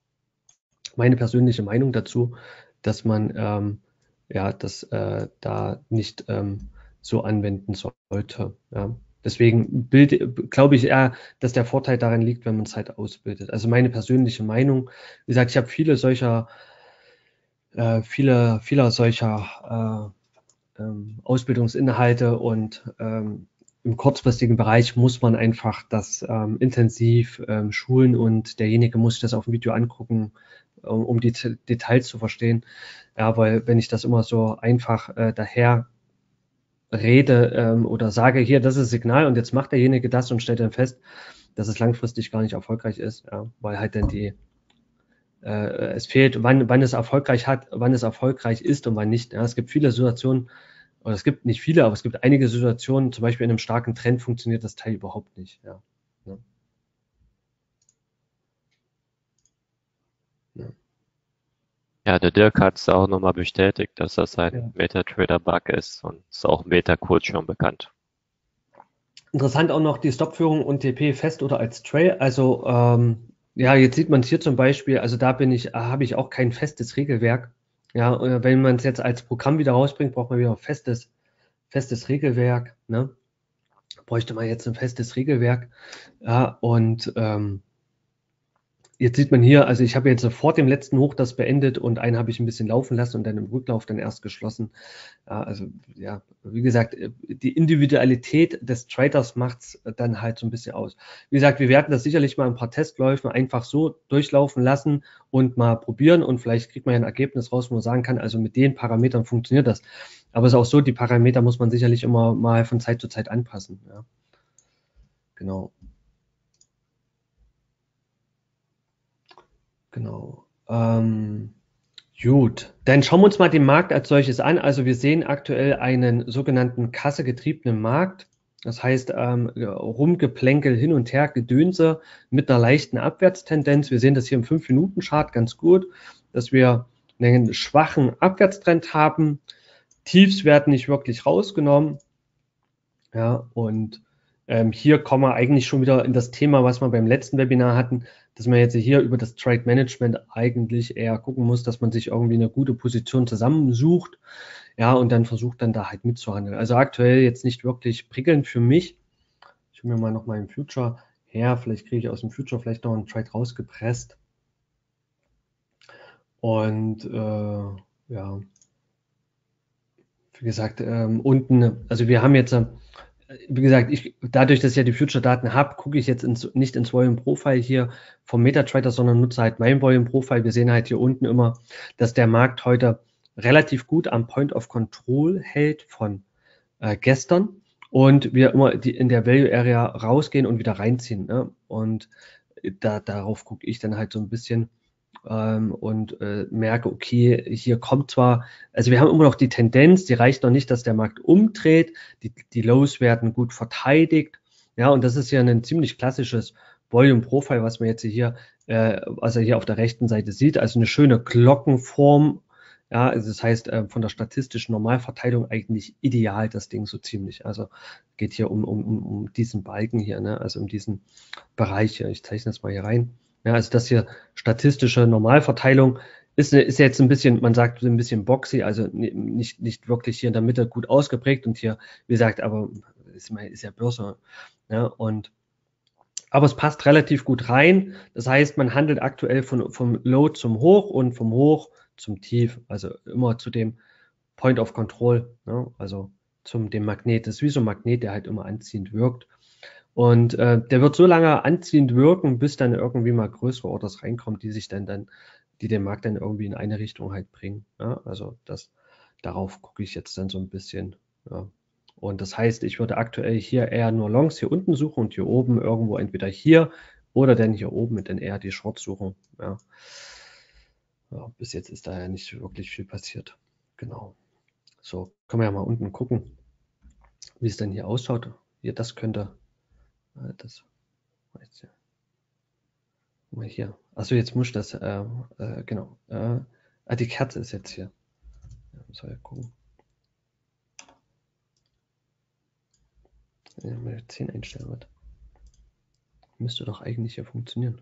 Dass man das da nicht so anwenden sollte. Ja. Deswegen glaube ich eher, dass der Vorteil darin liegt, wenn man es halt ausbildet. Also meine persönliche Meinung, wie gesagt, ich habe vieler solcher Ausbildungsinhalte und im kurzfristigen Bereich muss man einfach das intensiv schulen und derjenige muss sich das auf dem Video angucken, um die Details zu verstehen. Ja, weil wenn ich das immer so einfach daher rede oder sage, hier, das ist Signal und jetzt macht derjenige das und stellt dann fest, dass es langfristig gar nicht erfolgreich ist, ja, weil halt dann es fehlt, wann es erfolgreich ist und wann nicht. Ja, es gibt viele Situationen, oder es gibt nicht viele, aber es gibt einige Situationen, zum Beispiel in einem starken Trend funktioniert das Teil überhaupt nicht. Ja. Ja. Ja. Ja, der Dirk hat es auch nochmal bestätigt, dass das ein MetaTrader-Bug ist und ist auch Meta-Code schon bekannt. Interessant auch noch die Stopführung und TP fest oder als Trail. Also ja, jetzt sieht man es hier zum Beispiel, also da habe ich auch kein festes Regelwerk. Ja, wenn man es jetzt als Programm wieder rausbringt, braucht man wieder ein festes Regelwerk. Ne? Bräuchte man jetzt ein festes Regelwerk. Ja, und jetzt sieht man hier, also ich habe jetzt vor dem letzten Hoch das beendet und einen habe ich ein bisschen laufen lassen und dann im Rücklauf dann erst geschlossen. Ja, also ja, wie gesagt, die Individualität des Traders macht es dann halt so ein bisschen aus. Wie gesagt, wir werden das sicherlich mal ein paar Testläufen einfach so durchlaufen lassen und mal probieren und vielleicht kriegt man ja ein Ergebnis raus, wo man sagen kann, also mit den Parametern funktioniert das. Aber es ist auch so, die Parameter muss man sicherlich immer mal von Zeit zu Zeit anpassen. Ja. Genau. Genau. Gut, dann schauen wir uns mal den Markt als solches an. Also wir sehen aktuell einen sogenannten kassegetriebenen Markt. Das heißt, Rumgeplänkel hin und her, Gedönse mit einer leichten Abwärtstendenz. Wir sehen das hier im 5-Minuten-Chart ganz gut, dass wir einen schwachen Abwärtstrend haben. Tiefs werden nicht wirklich rausgenommen. Ja, und hier kommen wir eigentlich schon wieder in das Thema, was wir beim letzten Webinar hatten, dass man jetzt hier über das Trade Management eigentlich eher gucken muss, dass man sich irgendwie eine gute Position zusammensucht, ja, und dann versucht dann da halt mitzuhandeln. Also aktuell jetzt nicht wirklich prickelnd für mich. Ich hole mir mal noch mal im Future her, vielleicht kriege ich aus dem Future vielleicht noch einen Trade rausgepresst. Und ja, wie gesagt, unten, also wir haben jetzt wie gesagt, dadurch, dass ich ja die Future-Daten habe, gucke ich jetzt nicht ins Volume Profile hier vom MetaTrader, sondern nutze halt mein Volume Profile. Wir sehen halt hier unten immer, dass der Markt heute relativ gut am Point of Control hält von gestern und wir immer in der Value Area rausgehen und wieder reinziehen. Ne? Und darauf gucke ich dann halt so ein bisschen und merke, okay, hier kommt zwar, also wir haben immer noch die Tendenz, die reicht noch nicht, dass der Markt umdreht, die Lows werden gut verteidigt, ja, und das ist ja ein ziemlich klassisches Volume Profile, was man jetzt hier, was er hier auf der rechten Seite sieht, also eine schöne Glockenform, ja, also das heißt von der statistischen Normalverteilung eigentlich ideal, das Ding so ziemlich, also geht hier um diesen Balken hier, ne, also um diesen Bereich hier, ich zeichne das mal hier rein. Ja, also das hier statistische Normalverteilung ist jetzt ein bisschen, man sagt ein bisschen boxy, also nicht wirklich hier in der Mitte gut ausgeprägt und hier, wie gesagt, aber ist ja Börse. Ja, aber es passt relativ gut rein. Das heißt, man handelt aktuell vom Low zum Hoch und vom Hoch zum Tief, also immer zu dem Point of Control, ne? Also dem Magnet. Das ist wie so ein Magnet, der halt immer anziehend wirkt. Und der wird so lange anziehend wirken, bis dann irgendwie mal größere Orders reinkommen, die den Markt dann irgendwie in eine Richtung halt bringen. Ja? Also darauf gucke ich jetzt dann so ein bisschen. Ja. Und das heißt, ich würde aktuell hier eher nur Longs hier unten suchen und hier oben irgendwo entweder hier oder dann hier oben dann eher die Shorts suchen. Ja. Ja, bis jetzt ist da ja nicht wirklich viel passiert. Genau. So, können wir ja mal unten gucken, wie es denn hier ausschaut. Hier, das könnte das weiß ja. Mal hier. Achso, jetzt muss ich das, genau. Die Kerze ist jetzt hier. Ja, soll ja gucken. Ja, mal 10 einstellen wird. Müsste doch eigentlich hier funktionieren.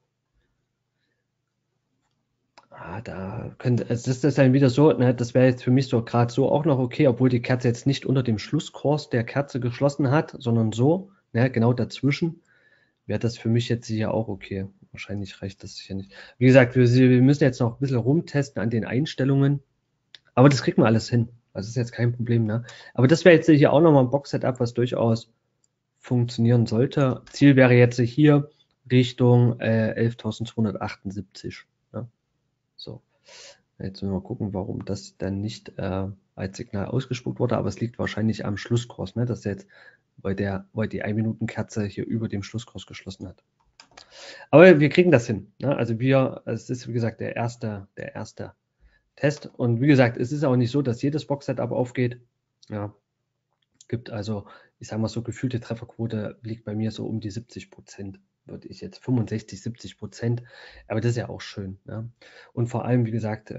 Da könnte, also das ist dann wieder so, ne, das wäre jetzt für mich so gerade so auch noch okay, obwohl die Kerze jetzt nicht unter dem Schlusskurs der Kerze geschlossen hat, sondern so, ne, genau dazwischen, wäre das für mich jetzt hier auch okay. Wahrscheinlich reicht das hier nicht. Wie gesagt, wir müssen jetzt noch ein bisschen rumtesten an den Einstellungen, aber das kriegt man alles hin. Also ist jetzt kein Problem, ne? Aber das wäre jetzt hier auch nochmal ein Box-Setup, was durchaus funktionieren sollte. Ziel wäre jetzt hier Richtung 11.278. Ne? So, jetzt müssen wir mal gucken, warum das dann nicht als Signal ausgespuckt wurde, aber es liegt wahrscheinlich am Schlusskurs, ne? Dass jetzt, weil die 1-Minuten-Kerze hier über dem Schlusskurs geschlossen hat. Aber wir kriegen das hin. Ne? Also es ist wie gesagt der erste Test. Und wie gesagt, es ist auch nicht so, dass jedes Box-Setup aufgeht. Ja, gibt also, ich sage mal so, gefühlte Trefferquote liegt bei mir so um die 70%, würde ich jetzt 65, 70%. Aber das ist ja auch schön. Ne? Und vor allem, wie gesagt,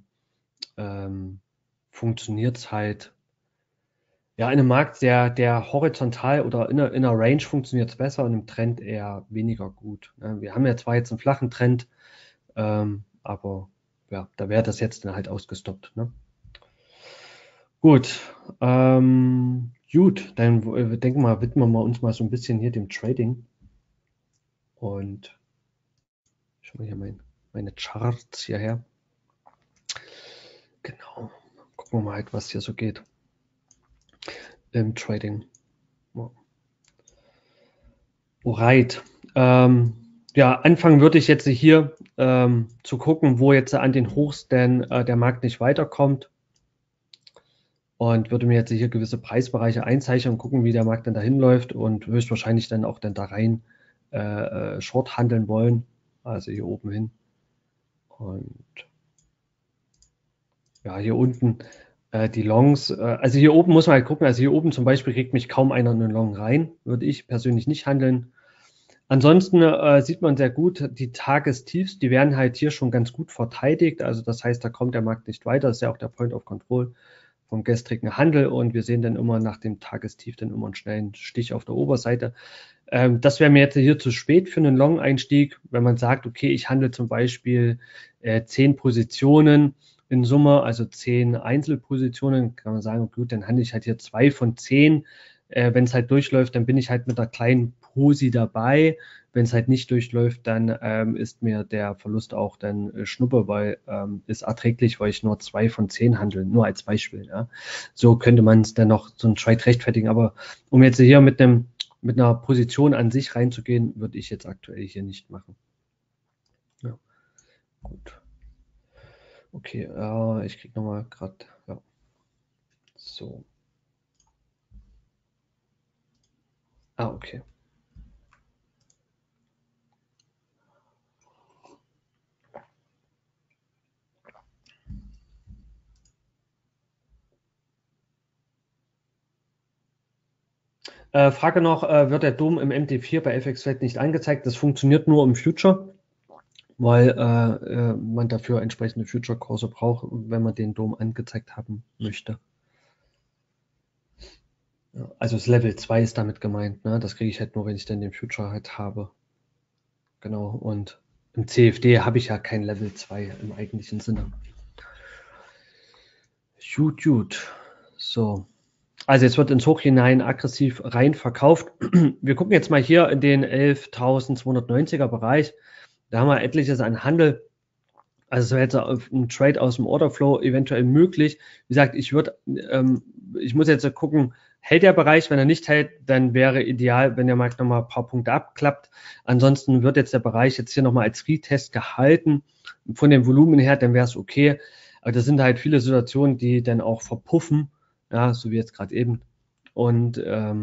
funktioniert es halt ja in einem Markt, der horizontal oder in einer Range funktioniert es besser und im Trend eher weniger gut. Ne? Wir haben ja zwar jetzt einen flachen Trend, aber ja, da wäre das jetzt dann halt ausgestoppt. Ne? Gut, dann denken wir, widmen wir uns mal so ein bisschen hier dem Trading. Und ich schaue mal hier meine Charts hierher. Genau, gucken wir mal halt, was hier so geht im Trading. Alright. Ja, anfangen würde ich jetzt hier zu gucken, wo jetzt an den Hochs denn der Markt nicht weiterkommt. Und würde mir jetzt hier gewisse Preisbereiche einzeichnen und gucken, wie der Markt dann dahin läuft und höchstwahrscheinlich dann auch dann da rein Short handeln wollen. Also hier oben hin. Und ja, hier unten die Longs. Also hier oben muss man halt gucken. Also hier oben zum Beispiel kriegt mich kaum einer in einen Long rein. Würde ich persönlich nicht handeln. Ansonsten sieht man sehr gut, die Tagestiefs, die werden halt hier schon ganz gut verteidigt. Also das heißt, da kommt der Markt nicht weiter. Das ist ja auch der Point of Control vom gestrigen Handel. Und wir sehen dann immer nach dem Tagestief dann immer einen schnellen Stich auf der Oberseite. Das wäre mir jetzt hier zu spät für einen Long-Einstieg. Wenn man sagt, okay, ich handle zum Beispiel 10 Positionen in Summe, also 10 Einzelpositionen, kann man sagen, gut, dann handle ich halt hier 2 von 10. Wenn es halt durchläuft, dann bin ich halt mit einer kleinen Posi dabei. Wenn es halt nicht durchläuft, dann ist mir der Verlust auch dann Schnuppe, weil ist erträglich, weil ich nur 2 von 10 handle, nur als Beispiel. Ja. So könnte man es dann noch so ein Trade rechtfertigen. Aber um jetzt hier mit einer Position an sich reinzugehen, würde ich jetzt aktuell hier nicht machen. Ja, gut. Okay, ich krieg nochmal gerade, ja. So. Okay. Frage noch, wird der Dom im MT4 bei FX-Flat nicht angezeigt? Das funktioniert nur im Future, weil man dafür entsprechende Future-Kurse braucht, wenn man den Dom angezeigt haben möchte. Ja, also das Level 2 ist damit gemeint, ne? Das kriege ich halt nur, wenn ich dann den Future halt habe. Genau, und im CFD habe ich ja kein Level 2 im eigentlichen Sinne. Gut. So. Also jetzt wird ins Hoch hinein aggressiv rein verkauft. Wir gucken jetzt mal hier in den 11.290er Bereich. Da haben wir etliches an Handel. Also es wäre jetzt ein Trade aus dem Orderflow eventuell möglich. Wie gesagt, ich muss jetzt gucken, hält der Bereich? Wenn er nicht hält, dann wäre ideal, wenn der Markt nochmal ein paar Punkte abklappt. Ansonsten wird jetzt der Bereich jetzt hier nochmal als Retest gehalten. Von dem Volumen her, dann wäre es okay. Aber das sind halt viele Situationen, die dann auch verpuffen, ja, so wie jetzt gerade eben. Und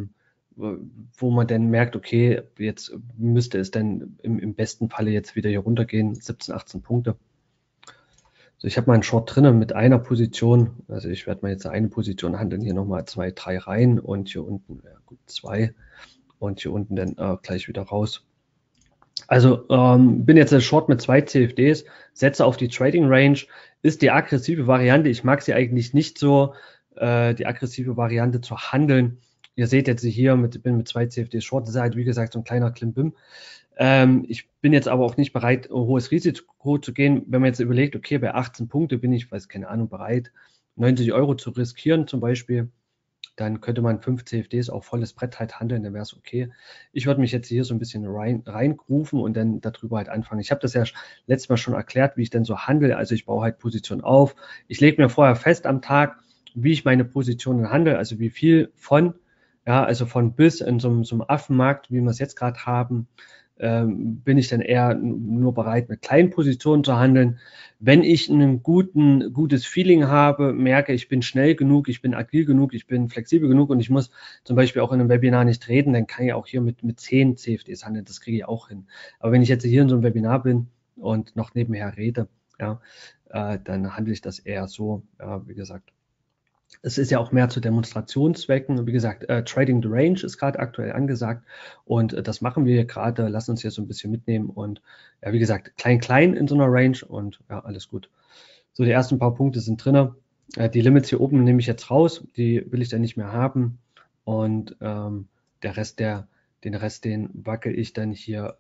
wo man dann merkt, okay, jetzt müsste es dann im besten Falle jetzt wieder hier runtergehen, 17, 18 Punkte. So, ich habe mal einen Short drinnen mit einer Position. Also ich werde mal jetzt eine Position handeln, hier nochmal 2, 3 rein und hier unten, ja gut, 2 und hier unten dann gleich wieder raus. Also bin jetzt ein Short mit 2 CFDs, setze auf die Trading Range, ist die aggressive Variante. Ich mag sie eigentlich nicht so, die aggressive Variante zu handeln. Ihr seht jetzt hier, bin mit 2 CFDs Short, das ist halt wie gesagt so ein kleiner Klimbim. Ich bin jetzt aber auch nicht bereit, ein hohes Risiko zu gehen. Wenn man jetzt überlegt, okay, bei 18 Punkte bin ich, weiß keine Ahnung, bereit, 90 Euro zu riskieren zum Beispiel, dann könnte man 5 CFDs auch volles Brett halt handeln, dann wäre es okay. Ich würde mich jetzt hier so ein bisschen reingrufen und dann darüber halt anfangen. Ich habe das ja letztes Mal schon erklärt, wie ich denn so handle. Also ich baue halt Position auf. Ich lege mir vorher fest am Tag, wie ich meine Positionen handle, also wie viel von, ja, also von bis in so einem Affenmarkt, wie wir es jetzt gerade haben, bin ich dann eher nur bereit, mit kleinen Positionen zu handeln. Wenn ich ein gutes Feeling habe, merke, ich bin schnell genug, ich bin agil genug, ich bin flexibel genug und ich muss zum Beispiel auch in einem Webinar nicht reden, dann kann ich auch hier mit 10 CFDs handeln, das kriege ich auch hin. Aber wenn ich jetzt hier in so einem Webinar bin und noch nebenher rede, ja, dann handle ich das eher so, ja, wie gesagt. Es ist ja auch mehr zu Demonstrationszwecken. Wie gesagt, Trading the Range ist gerade aktuell angesagt und das machen wir hier gerade. Lassen uns hier so ein bisschen mitnehmen und ja, wie gesagt, klein in so einer Range und ja, alles gut. So, die ersten paar Punkte sind drin. Die Limits hier oben nehme ich jetzt raus. Die will ich dann nicht mehr haben und den Rest, den wackel ich dann hier.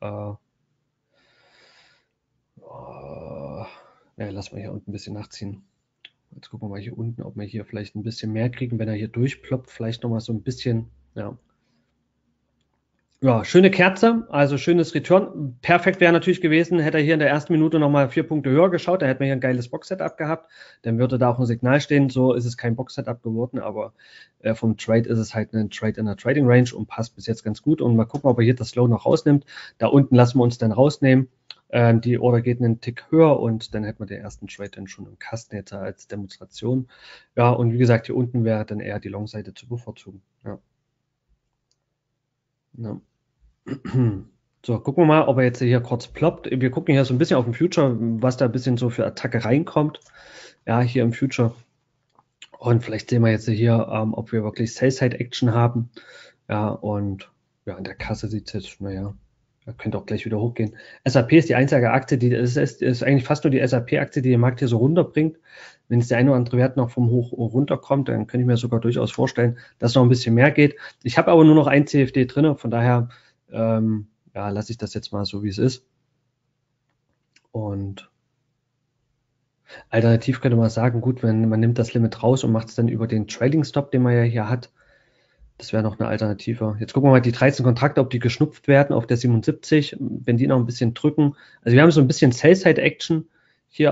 Lass mal hier unten ein bisschen nachziehen. Jetzt gucken wir mal hier unten, ob wir hier vielleicht ein bisschen mehr kriegen, wenn er hier durchploppt, vielleicht nochmal so ein bisschen, ja. Ja, schöne Kerze, also schönes Return. Perfekt wäre natürlich gewesen, hätte er hier in der ersten Minute nochmal 4 Punkte höher geschaut, dann hätten wir hier ein geiles Box-Setup gehabt, dann würde da auch ein Signal stehen, so ist es kein Box-Setup geworden, aber vom Trade ist es halt ein Trade in der Trading Range und passt bis jetzt ganz gut und mal gucken, ob er hier das Low noch rausnimmt. Da unten lassen wir uns dann rausnehmen. Die Order geht einen Tick höher und dann hätten wir den ersten Trade dann schon im Kasten jetzt als Demonstration. Ja, und wie gesagt, hier unten wäre dann eher die Long-Seite zu bevorzugen. Ja. Ja. So, gucken wir mal, ob er jetzt hier kurz ploppt. Wir gucken hier so ein bisschen auf dem Future, was da ein bisschen so für Attacke reinkommt. Ja, hier im Future. Und vielleicht sehen wir jetzt hier, ob wir wirklich Sell-Side-Action haben. Ja, und ja, in der Kasse sieht es jetzt, naja, könnte auch gleich wieder hochgehen. SAP ist die einzige Aktie, ist eigentlich fast nur die SAP-Aktie, die den Markt hier so runterbringt. Wenn es der eine oder andere Wert noch vom Hoch runterkommt, dann könnte ich mir sogar durchaus vorstellen, dass noch ein bisschen mehr geht. Ich habe aber nur noch ein CFD drin, von daher ja, lasse ich das jetzt mal so, wie es ist. Und alternativ könnte man sagen, gut, wenn man nimmt das Limit raus und macht es dann über den Trading Stop, den man ja hier hat, Das wäre noch eine Alternative. Jetzt gucken wir mal die 13 Kontrakte, ob die geschnupft werden auf der 77, wenn die noch ein bisschen drücken. Also wir haben so ein bisschen Sell-Side-Action hier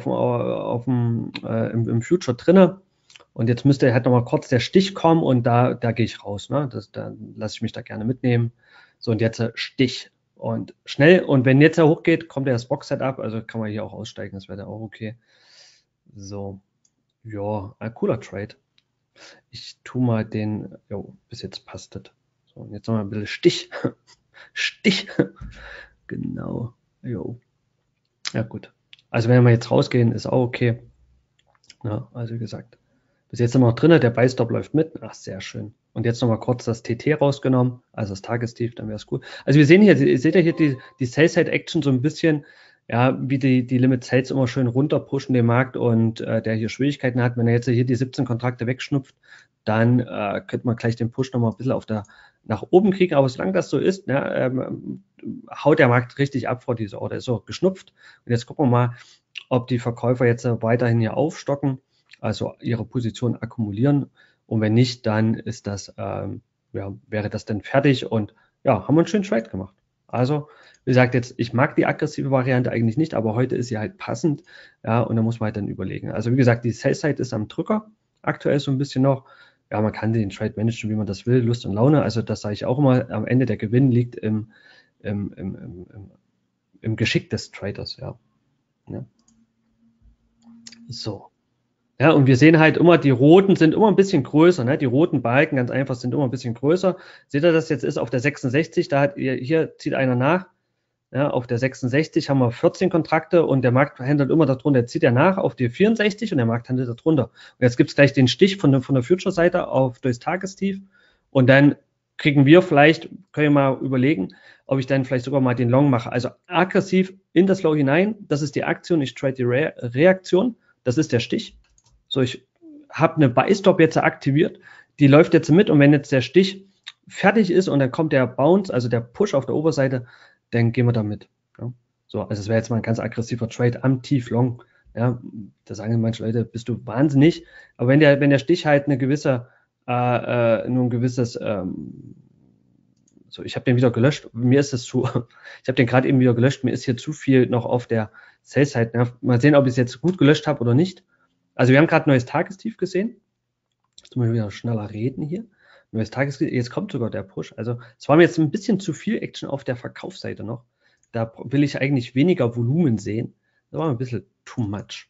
im Future drinne. Und jetzt müsste halt noch mal kurz der Stich kommen und da gehe ich raus. Ne? Da lasse ich mich da gerne mitnehmen. So, und jetzt Stich und schnell. Und wenn jetzt er hochgeht, kommt er das Box-Setup. Also kann man hier auch aussteigen. Das wäre dann auch okay. So, ja, ein cooler Trade. Ich tue mal den, jo, bis jetzt passt das. So, und jetzt nochmal ein bisschen Stich. Stich. Genau. Jo. Ja, gut. Also wenn wir jetzt rausgehen, ist auch okay. Ja, also wie gesagt. Bis jetzt sind wir noch drin, der Buy-Stop läuft mit. Ach, sehr schön. Und jetzt nochmal kurz das TT rausgenommen, also das Tagestief, dann wäre es cool. Also wir sehen hier, ihr seht ja hier die Sell-Side-Action so ein bisschen, ja, wie die Limit Sales immer schön runterpushen den Markt und der hier Schwierigkeiten hat. Wenn er jetzt hier die 17 Kontrakte wegschnupft, dann könnte man gleich den Push nochmal ein bisschen nach oben kriegen. Aber solange das so ist, ne, haut der Markt richtig ab vor dieser Order. Ist so geschnupft. Und jetzt gucken wir mal, ob die Verkäufer jetzt weiterhin hier aufstocken, also ihre Position akkumulieren. Und wenn nicht, dann ist das, wäre das dann fertig und ja, haben wir einen schönen Trade gemacht. Also, wie gesagt, jetzt, ich mag die aggressive Variante eigentlich nicht, aber heute ist sie halt passend, ja, und da muss man halt dann überlegen. Also, wie gesagt, die Sell-Side ist am Drücker, aktuell so ein bisschen noch. Ja, man kann den Trade managen, wie man das will, Lust und Laune. Also, das sage ich auch immer, am Ende der Gewinn liegt im Geschick des Traders, ja. Ja. So. Ja, und wir sehen halt immer, die roten sind immer ein bisschen größer, ne? Die roten Balken ganz einfach sind immer ein bisschen größer. Seht ihr, das jetzt ist auf der 66, hier zieht einer nach. Ja, auf der 66 haben wir 14 Kontrakte und der Markt handelt immer darunter. Jetzt zieht er nach auf die 64 und der Markt handelt darunter. Und jetzt gibt es gleich den Stich von der Future-Seite durchs Tagestief und dann kriegen wir vielleicht, können wir mal überlegen, ob ich dann vielleicht sogar mal den Long mache. Also aggressiv in das Low hinein, das ist die Aktion, ich trade die Reaktion, das ist der Stich. So, ich habe eine Buy-Stop jetzt aktiviert, die läuft jetzt mit und wenn jetzt der Stich fertig ist und dann kommt der Bounce, also der Push auf der Oberseite, dann gehen wir da mit. Ja. So, also es wäre jetzt mal ein ganz aggressiver Trade am Tief-Long. Ja, da sagen manche Leute, bist du wahnsinnig. Aber wenn der Stich halt nur ein gewisses, so, ich habe den wieder gelöscht. Mir ist es ich habe den gerade eben wieder gelöscht. Mir ist hier zu viel noch auf der Sell-Side. Ja, mal sehen, ob ich es jetzt gut gelöscht habe oder nicht. Also wir haben gerade ein neues Tagestief gesehen. Jetzt müssen wir wieder schneller reden hier. Neues Tagestief, jetzt kommt sogar der Push. Also es war mir jetzt ein bisschen zu viel Action auf der Verkaufsseite noch. Da will ich eigentlich weniger Volumen sehen. Das war ein bisschen too much.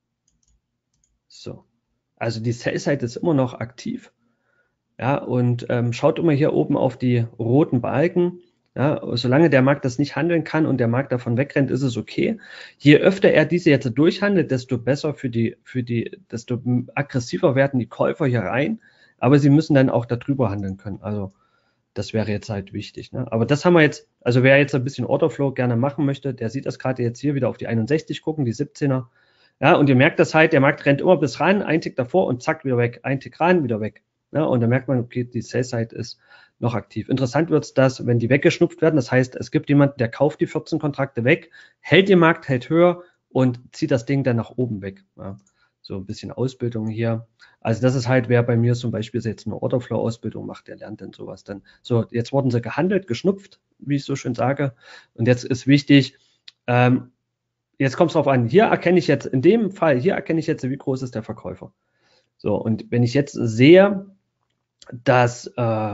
So. Also die Sell-Seite ist immer noch aktiv. Ja, und schaut immer hier oben auf die roten Balken. Ja, solange der Markt das nicht handeln kann und der Markt davon wegrennt, ist es okay. Je öfter er diese jetzt durchhandelt, desto besser desto aggressiver werden die Käufer hier rein. Aber sie müssen dann auch darüber handeln können. Also das wäre jetzt halt wichtig. Ne? Aber das haben wir jetzt, also wer jetzt ein bisschen Orderflow gerne machen möchte, der sieht das gerade jetzt hier wieder auf die 61 gucken, die 17er. Ja, und ihr merkt das halt, der Markt rennt immer bis ran, ein Tick davor und zack, wieder weg. Ein Tick ran, wieder weg. Ja, und dann merkt man, okay, die Sell-Side ist noch aktiv. Interessant wird es, dass, wenn die weggeschnupft werden, das heißt, es gibt jemanden, der kauft die 14 Kontrakte weg, hält den Markt, hält höher und zieht das Ding dann nach oben weg. Ja, so ein bisschen Ausbildung hier. Also das ist halt, wer bei mir zum Beispiel jetzt eine Orderflow-Ausbildung macht, der lernt dann sowas dann. So, jetzt wurden sie gehandelt, geschnupft, wie ich so schön sage. Und jetzt ist wichtig, jetzt kommt es drauf an, hier erkenne ich jetzt, wie groß ist der Verkäufer. So, und wenn ich jetzt sehe, dass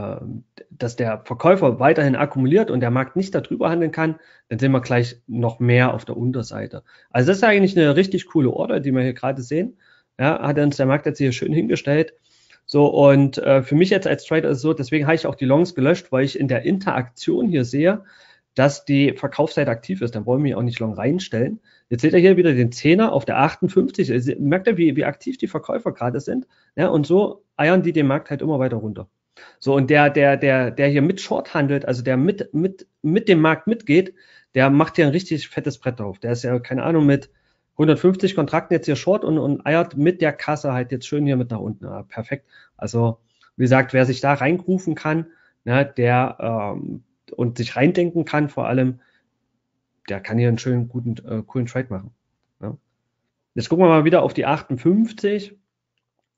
der Verkäufer weiterhin akkumuliert und der Markt nicht darüber handeln kann, dann sehen wir gleich noch mehr auf der Unterseite. Also das ist eigentlich eine richtig coole Order, die wir hier gerade sehen. Ja, hat uns der Markt jetzt hier schön hingestellt. So, und für mich jetzt als Trader ist es so, deswegen habe ich auch die Longs gelöscht, weil ich in der Interaktion hier sehe, dass die Verkaufsseite aktiv ist. Dann wollen wir auch nicht long reinstellen. Jetzt seht ihr hier wieder den 10er auf der 58. Also, merkt ihr, wie aktiv die Verkäufer gerade sind? Ja, und so eiern die den Markt halt immer weiter runter. So, und der hier mit Short handelt, also der mit dem Markt mitgeht, der macht hier ein richtig fettes Brett drauf. Der ist ja, keine Ahnung, mit 150 Kontrakten jetzt hier Short und eiert mit der Kasse halt jetzt schön hier mit nach unten. Ja, perfekt. Also, wie gesagt, wer sich da reingrufen kann, ja, der und sich reindenken kann vor allem, der kann hier einen schönen, coolen Trade machen. Ja. Jetzt gucken wir mal wieder auf die 58.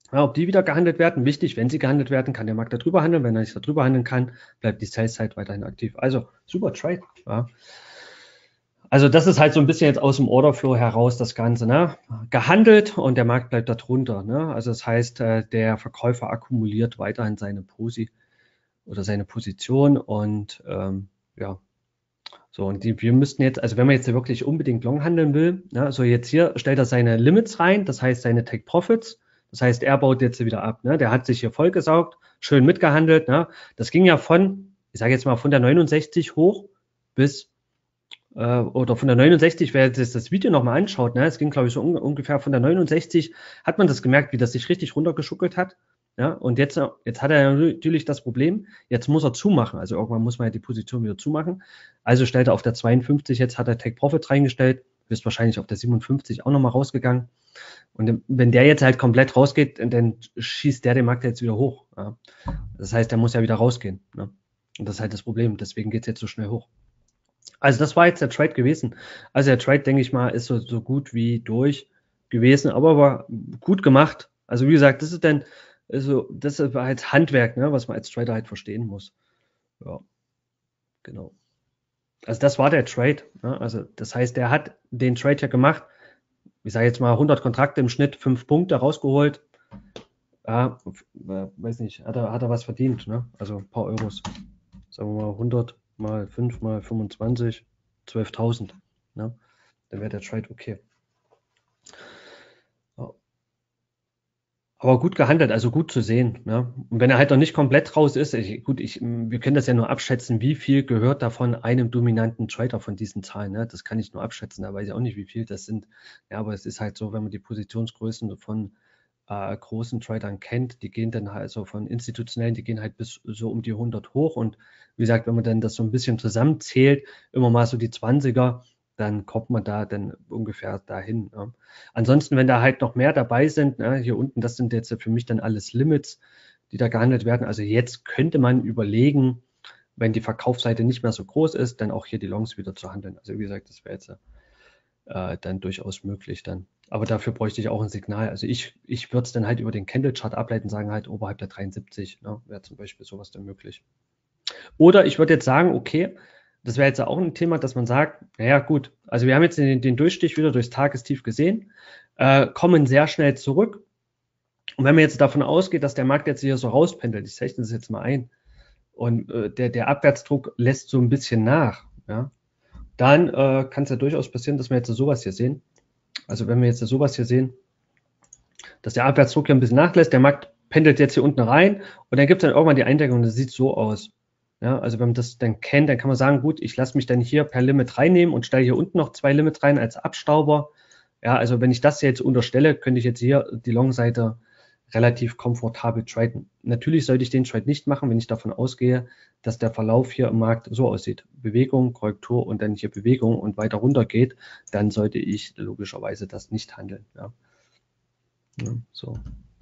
Ja, ob die wieder gehandelt werden, wichtig, wenn sie gehandelt werden, kann der Markt darüber handeln. Wenn er nicht darüber handeln kann, bleibt die Sell-Side weiterhin aktiv. Also super Trade. Ja. Also das ist halt so ein bisschen jetzt aus dem Orderflow heraus das Ganze. Ne? Gehandelt und der Markt bleibt darunter. Ne? Also das heißt, der Verkäufer akkumuliert weiterhin seine Posi oder seine Position und ja, so, und wir müssten jetzt, also wenn man jetzt wirklich unbedingt long handeln will, ne, so jetzt hier stellt er seine Limits rein, das heißt seine Take Profits, das heißt, er baut jetzt wieder ab, ne, der hat sich hier vollgesaugt, schön mitgehandelt, ne, das ging ja von, ich sage jetzt mal von der 69 hoch bis, oder von der 69, wer jetzt das Video nochmal anschaut, ne, es ging glaube ich so ungefähr von der 69, hat man das gemerkt, wie das sich richtig runtergeschuckelt hat. Ja, und jetzt hat er natürlich das Problem, jetzt muss er zumachen. Also irgendwann muss man ja die Position wieder zumachen. Also stellt er auf der 52, jetzt hat er Take Profit reingestellt, ist wahrscheinlich auf der 57 auch nochmal rausgegangen. Und wenn der jetzt halt komplett rausgeht, dann schießt der den Markt jetzt wieder hoch. Ja. Das heißt, der muss ja wieder rausgehen. Ne? Und das ist halt das Problem. Deswegen geht es jetzt so schnell hoch. Also das war jetzt der Trade gewesen. Also der Trade, denke ich mal, ist so gut wie durch gewesen, aber war gut gemacht. Also wie gesagt, das ist dann, also das ist halt Handwerk, ne, was man als Trader halt verstehen muss. Ja, genau. Also das war der Trade. Ne? Also das heißt, der hat den Trade ja gemacht. Ich sage jetzt mal 100 Kontrakte im Schnitt, 5 Punkte rausgeholt. Ja, weiß nicht, hat er was verdient. Ne? Also ein paar Euros. Sagen wir mal 100 mal 5 mal 25, 12.000. Ne? Dann wäre der Trade okay. Ja. Aber gut gehandelt, also gut zu sehen. Ne? Und wenn er halt noch nicht komplett raus ist, wir können das ja nur abschätzen, wie viel gehört davon einem dominanten Trader von diesen Zahlen. Ne? Das kann ich nur abschätzen, da weiß ich auch nicht, wie viel das sind. Ja, aber es ist halt so, wenn man die Positionsgrößen von großen Tradern kennt, die gehen dann halt so von institutionellen, die gehen halt bis so um die 100 hoch. Und wie gesagt, wenn man dann das so ein bisschen zusammenzählt, immer mal so die 20er, dann kommt man da dann ungefähr dahin. Ne? Ansonsten, wenn da halt noch mehr dabei sind, ne, hier unten, das sind jetzt für mich dann alles Limits, die da gehandelt werden. Also jetzt könnte man überlegen, wenn die Verkaufsseite nicht mehr so groß ist, dann auch hier die Longs wieder zu handeln. Also wie gesagt, das wäre jetzt dann durchaus möglich dann. Aber dafür bräuchte ich auch ein Signal. Also ich würde es dann halt über den Candle-Chart ableiten, sagen halt oberhalb der 73, ne, wäre zum Beispiel sowas dann möglich. Oder ich würde jetzt sagen, okay, das wäre jetzt auch ein Thema, dass man sagt, naja gut, also wir haben jetzt den Durchstich wieder durchs Tagestief gesehen, kommen sehr schnell zurück. Und wenn man jetzt davon ausgeht, dass der Markt jetzt hier so rauspendelt, ich zeichne das jetzt mal ein, und der Abwärtsdruck lässt so ein bisschen nach, ja, dann kann es ja durchaus passieren, dass wir jetzt sowas hier sehen. Also wenn wir jetzt sowas hier sehen, dass der Abwärtsdruck hier ein bisschen nachlässt, der Markt pendelt jetzt hier unten rein und dann gibt es dann irgendwann die Eindeckung und das sieht so aus. Ja, also wenn man das dann kennt, dann kann man sagen, gut, ich lasse mich dann hier per Limit reinnehmen und stelle hier unten noch 2 Limits rein als Abstauber. Ja, also wenn ich das jetzt unterstelle, könnte ich jetzt hier die Long-Seite relativ komfortabel traden. Natürlich sollte ich den Trade nicht machen, wenn ich davon ausgehe, dass der Verlauf hier im Markt so aussieht. Bewegung, Korrektur und dann hier Bewegung und weiter runter geht, dann sollte ich logischerweise das nicht handeln. Ja. Ja, so.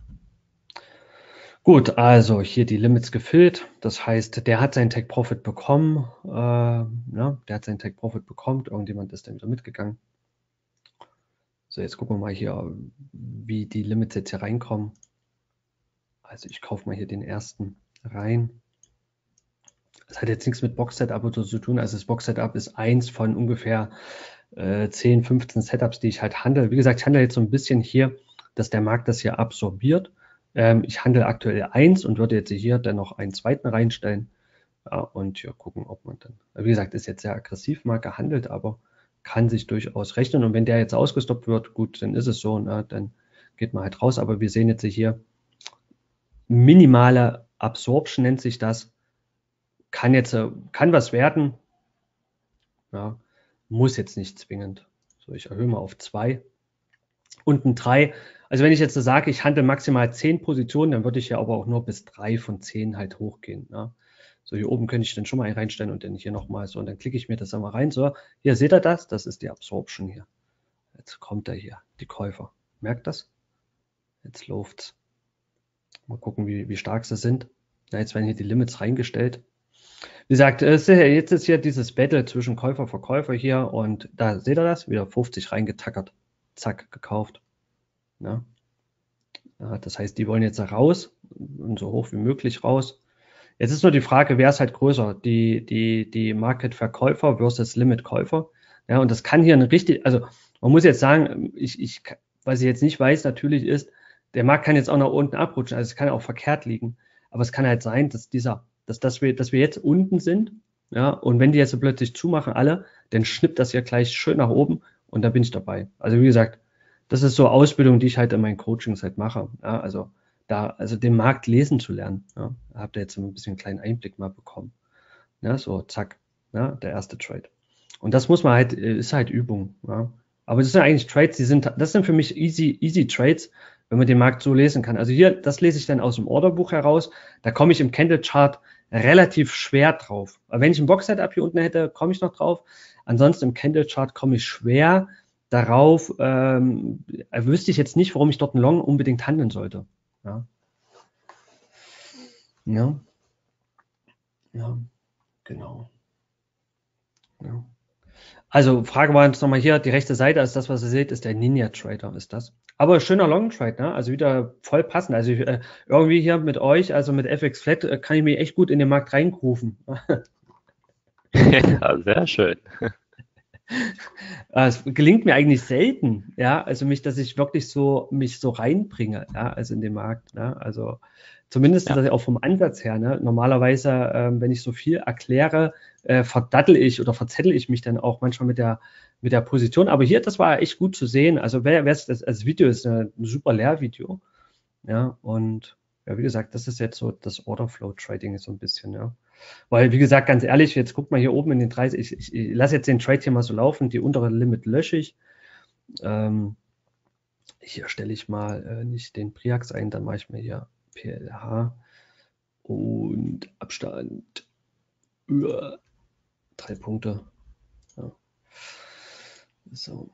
Gut, also hier die Limits gefüllt. Das heißt, der hat seinen Take Profit bekommen. Ja, der hat seinen Take Profit bekommen. Irgendjemand ist dann wieder mitgegangen. So, jetzt gucken wir mal hier, wie die Limits jetzt hier reinkommen. Also ich kaufe mal hier den ersten rein. Das hat jetzt nichts mit Box-Setup oder so zu tun. Also das Box-Setup ist eins von ungefähr 10, 15 Setups, die ich halt handle. Wie gesagt, ich handle jetzt so ein bisschen hier, dass der Markt das hier absorbiert. Ich handle aktuell 1 und würde jetzt hier dann noch einen zweiten reinstellen. Ja, und ja, gucken, ob man dann, wie gesagt, ist jetzt sehr aggressiv mal gehandelt, aber kann sich durchaus rechnen. Und wenn der jetzt ausgestoppt wird, gut, dann ist es so, ne, dann geht man halt raus. Aber wir sehen jetzt hier minimale Absorption nennt sich das. Kann was werden. Ja, muss jetzt nicht zwingend. So, ich erhöhe mal auf 2. Unten 3. Also wenn ich jetzt so sage, ich handle maximal 10 Positionen, dann würde ich ja aber auch nur bis 3 von 10 halt hochgehen. Ja. So, hier oben könnte ich dann schon mal einen reinstellen und dann hier nochmal so. Und dann klicke ich mir das einmal rein. So, hier seht ihr das? Das ist die Absorption hier. Jetzt kommt er hier, die Käufer. Merkt das? Jetzt läuft's. Mal gucken, wie stark sie sind. Ja, jetzt werden hier die Limits reingestellt. Wie gesagt, jetzt ist hier dieses Battle zwischen Käufer und Verkäufer hier und da seht ihr das? Wieder 50 reingetackert. Zack, gekauft. Ja. Ja, das heißt, die wollen jetzt raus und so hoch wie möglich raus. Jetzt ist nur die Frage, wer ist halt größer? Die Market-Verkäufer versus Limit-Käufer. Ja, und das kann hier eine richtig, also man muss jetzt sagen, was ich jetzt nicht weiß, natürlich ist, der Markt kann jetzt auch nach unten abrutschen, also es kann auch verkehrt liegen. Aber es kann halt sein, dass wir jetzt unten sind, ja, und wenn die jetzt so plötzlich zumachen, alle, dann schnippt das ja gleich schön nach oben und da bin ich dabei. Also wie gesagt, das ist so Ausbildung, die ich halt in meinen Coachings halt mache. Ja, also den Markt lesen zu lernen. Ja, da habt ihr jetzt ein bisschen einen kleinen Einblick mal bekommen. Ja, so, zack, ja, der erste Trade. Und das muss man halt, ist halt Übung. Ja. Aber das sind eigentlich Trades, das sind für mich easy Trades, wenn man den Markt so lesen kann. Also hier, das lese ich dann aus dem Orderbuch heraus. Da komme ich im Candle Chart relativ schwer drauf. Aber wenn ich ein Box-Setup hier unten hätte, komme ich noch drauf. Ansonsten im Candle Chart komme ich schwer darauf. Wüsste ich jetzt nicht, warum ich dort einen Long unbedingt handeln sollte. Ja. Ja. Ja, genau. Ja. Also Frage war jetzt nochmal hier, die rechte Seite ist das, was ihr seht, ist der Ninja Trader, ist das. Aber schöner Long Trade, ne? Also wieder voll passend. Also irgendwie hier mit euch, also mit FX Flat, kann ich mich echt gut in den Markt reingrufen. Ja, sehr schön. Es gelingt mir eigentlich selten, ja, also dass ich wirklich mich so reinbringe, ja, also in den Markt, ne? Also zumindest Ja. das auch vom Ansatz her, ne? Normalerweise, wenn ich so viel erkläre, verdattel ich oder verzettel ich mich dann auch manchmal mit der Position. Aber hier, das war echt gut zu sehen. Also das Video ist ein super Lehrvideo, ja, und ja, wie gesagt, das ist jetzt so das Orderflow Trading so ein bisschen, ja. Weil, wie gesagt, ganz ehrlich, jetzt guck mal hier oben in den 30, ich lasse jetzt den Trade hier mal so laufen, die untere Limit lösche ich. Hier stelle ich mal nicht den Priax ein, dann mache ich mir hier PLH und Abstand über 3 Punkte. Ja. So.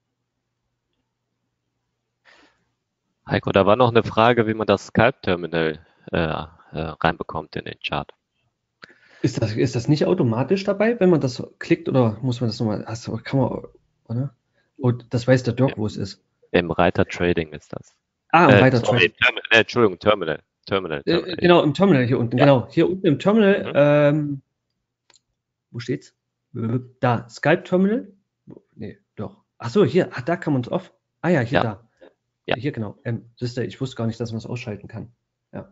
Heiko, da war noch eine Frage, wie man das Skype-Terminal reinbekommt in den Chart. Ist das nicht automatisch dabei, wenn man das klickt, oder muss man das nochmal, kann man, oder? Und das weiß der Dirk, wo es ist. Im Reiter Trading ist das. Im Reiter Sorry, Trading. Entschuldigung, Terminal. Genau, im Terminal hier unten, Ja. genau. Hier unten im Terminal, wo steht's? Da, Skype Terminal? Nee, doch. Ach so, hier, da kann man es off. Ah ja, hier, Ja. da. Ja. Hier, genau. Siehst du, ich wusste gar nicht, dass man es ausschalten kann. Ja.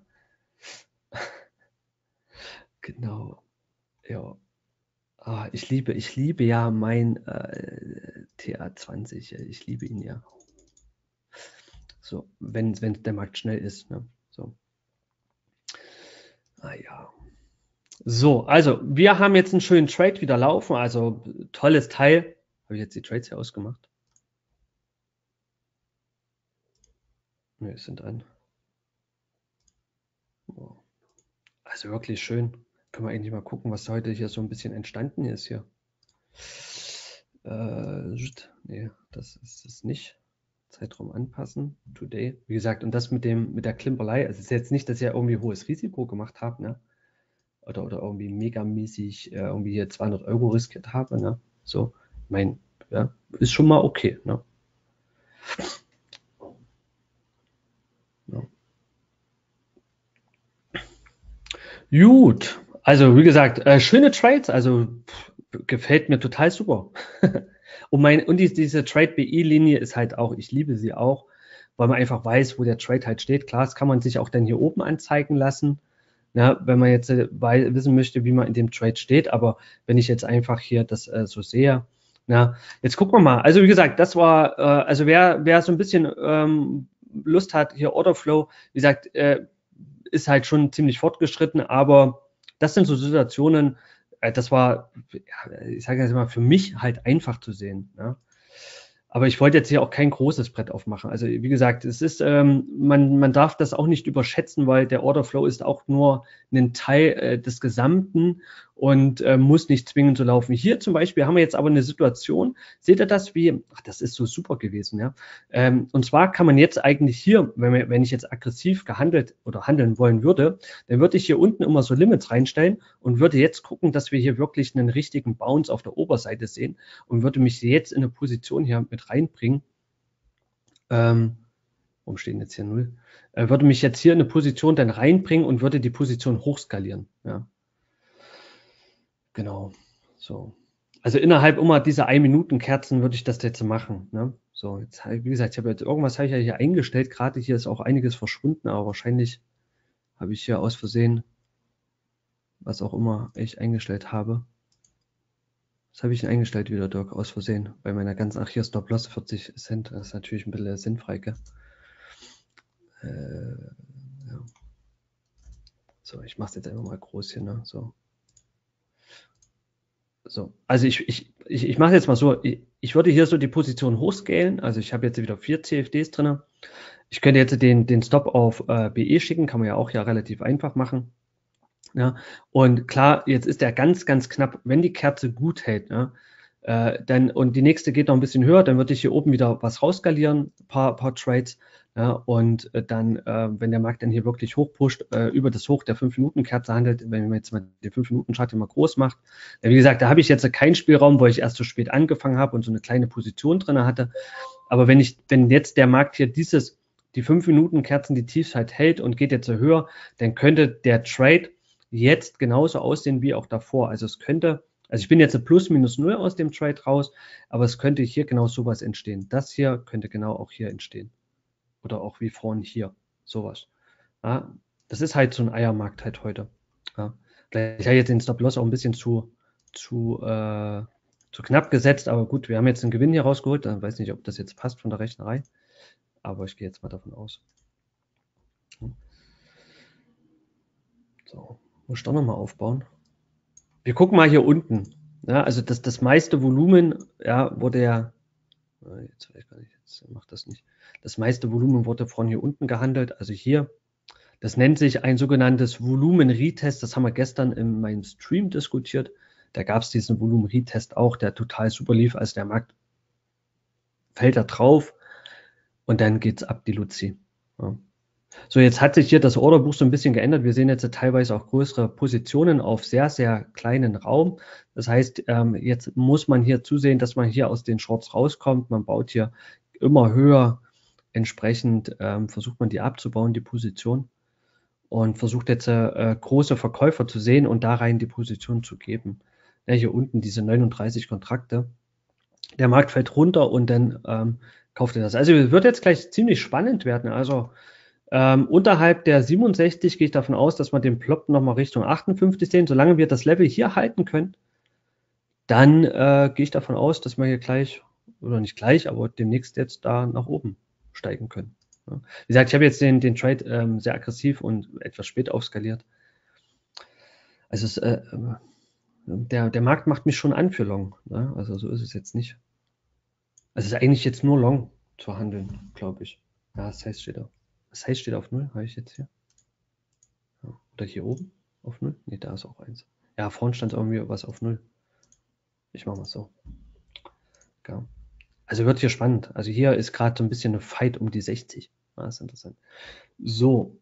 Genau. Ja. Ich liebe ja mein TA20. Ich liebe ihn ja. So, wenn der Markt schnell ist. Ne? So. Ja. So, also wir haben jetzt einen schönen Trade wieder laufen. Also tolles Teil. Habe ich jetzt die Trades hier ausgemacht? Ne, es sind an. Oh. Also wirklich schön. Können wir eigentlich mal gucken, was heute hier so ein bisschen entstanden ist hier. Nee, das ist es nicht. Zeitraum anpassen, Today. Wie gesagt, und das mit der Klimperlei, also es ist jetzt nicht, dass ich ja irgendwie hohes Risiko gemacht habe, ne? Oder irgendwie megamäßig irgendwie hier 200 Euro riskiert habe, ne? So, ja, ist schon mal okay, ne? Ja. Gut, also wie gesagt, schöne Trades, also gefällt mir total super. Und diese Trade-BI-Linie ist halt auch, ich liebe sie auch, weil man einfach weiß, wo der Trade halt steht. Klar, das kann man sich auch dann hier oben anzeigen lassen, ja, wenn man jetzt wissen möchte, wie man in dem Trade steht. Aber wenn ich jetzt einfach hier das so sehe, ja, jetzt gucken wir mal. Also wie gesagt, das war, also wer so ein bisschen Lust hat, hier Orderflow, wie gesagt, ist halt schon ziemlich fortgeschritten, aber das sind so Situationen, das war, ja, ich sage jetzt mal, für mich halt einfach zu sehen. Ja. Aber ich wollte jetzt hier auch kein großes Brett aufmachen. Also wie gesagt, es ist, man darf das auch nicht überschätzen, weil der Orderflow ist auch nur ein Teil des Gesamten und muss nicht zwingend so laufen. Hier zum Beispiel haben wir jetzt aber eine Situation, seht ihr das das ist so super gewesen, ja. Und zwar kann man jetzt eigentlich hier, wenn ich jetzt aggressiv gehandelt oder handeln wollen würde, dann würde ich hier unten immer so Limits reinstellen und würde jetzt gucken, dass wir hier wirklich einen richtigen Bounce auf der Oberseite sehen und würde mich jetzt in eine Position hier mit reinbringen, warum stehen jetzt hier 0? Würde mich jetzt hier in eine Position dann reinbringen und würde die Position hochskalieren. Ja. Genau. So. Also innerhalb immer dieser 1-Minuten-Kerzen würde ich das jetzt machen. Ne? So, jetzt, wie gesagt, ich habe jetzt irgendwas habe ich ja hier eingestellt. Gerade hier ist auch einiges verschwunden, aber wahrscheinlich habe ich hier aus Versehen, was auch immer ich eingestellt habe. Was habe ich denn eingestellt wieder, Dirk, aus Versehen? Bei meiner ganzen, ach hier Stop-Loss 40 Cent, das ist natürlich ein bisschen sinnfrei, gell? Ja. So, ich mache es jetzt einfach mal groß hier, ne? So. So, also ich mache jetzt mal so, ich würde hier so die Position hochscalen, also ich habe jetzt wieder 4 CFDs drin. Ich könnte jetzt den Stop auf BE schicken, kann man ja auch relativ einfach machen. Ja, und klar, jetzt ist der ganz, ganz knapp, wenn die Kerze gut hält, ja, dann, und die nächste geht noch ein bisschen höher, dann würde ich hier oben wieder was rausskalieren, paar Trades, ja, und dann, wenn der Markt dann hier wirklich hochpusht, über das Hoch der 5-Minuten-Kerze handelt, wenn man jetzt mal den 5-Minuten-Chart mal groß macht, ja, wie gesagt, da habe ich jetzt keinen Spielraum, wo ich erst so spät angefangen habe und so eine kleine Position drin hatte, aber wenn jetzt der Markt hier die 5-Minuten-Kerzen, die Tiefzeit hält und geht jetzt so höher, dann könnte der Trade jetzt genauso aussehen wie auch davor. Also ich bin jetzt plus minus 0 aus dem Trade raus, aber es könnte hier genau sowas entstehen. Das hier könnte genau auch hier entstehen. Oder auch wie vorhin hier. Sowas. Ja, das ist halt so ein Eiermarkt halt heute. Ja. Ich habe jetzt den Stop-Loss auch ein bisschen zu knapp gesetzt, aber gut, wir haben jetzt einen Gewinn hier rausgeholt. Ich weiß nicht, ob das jetzt passt von der Rechnerei, aber ich gehe jetzt mal davon aus. So, muss ich doch nochmal aufbauen. Wir gucken mal hier unten. Ja, also das meiste Volumen, ja, wurde ja, jetzt weiß ich gar nicht, jetzt macht das nicht. Das meiste Volumen wurde von hier unten gehandelt, also hier. Das nennt sich ein sogenanntes Volumen-Retest. Das haben wir gestern in meinem Stream diskutiert. Da gab es diesen Volumen-Retest auch, der total super lief. Also der Markt fällt da drauf und dann geht's ab, die Luzi. Ja. So, jetzt hat sich hier das Orderbuch so ein bisschen geändert. Wir sehen jetzt teilweise auch größere Positionen auf sehr, sehr kleinen Raum. Das heißt, jetzt muss man hier zusehen, dass man hier aus den Shorts rauskommt. Man baut hier immer höher. Entsprechend versucht man die abzubauen, die Position. Und versucht jetzt große Verkäufer zu sehen und da rein die Position zu geben. Ja, hier unten diese 39 Kontrakte. Der Markt fällt runter und dann kauft er das. Also es wird jetzt gleich ziemlich spannend werden. Also unterhalb der 67 gehe ich davon aus, dass wir den Plop nochmal Richtung 58 sehen. Solange wir das Level hier halten können, dann gehe ich davon aus, dass wir hier gleich, oder nicht gleich, aber demnächst jetzt da nach oben steigen können. Ja. Wie gesagt, ich habe jetzt den Trade sehr aggressiv und etwas spät aufskaliert. Also der Markt macht mich schon an für Long. Ne? Also so ist es jetzt nicht. Also es ist eigentlich jetzt nur Long zu handeln, glaube ich. Ja, das heißt steht auf. Das heißt steht auf 0, habe ich jetzt hier. Ja. Oder hier oben auf 0? Ne, da ist auch 1. Ja, vorhin stand irgendwie was auf 0. Ich mache mal so. Ja. Also wird hier spannend. Also hier ist gerade so ein bisschen eine Fight um die 60. Das ist interessant. So.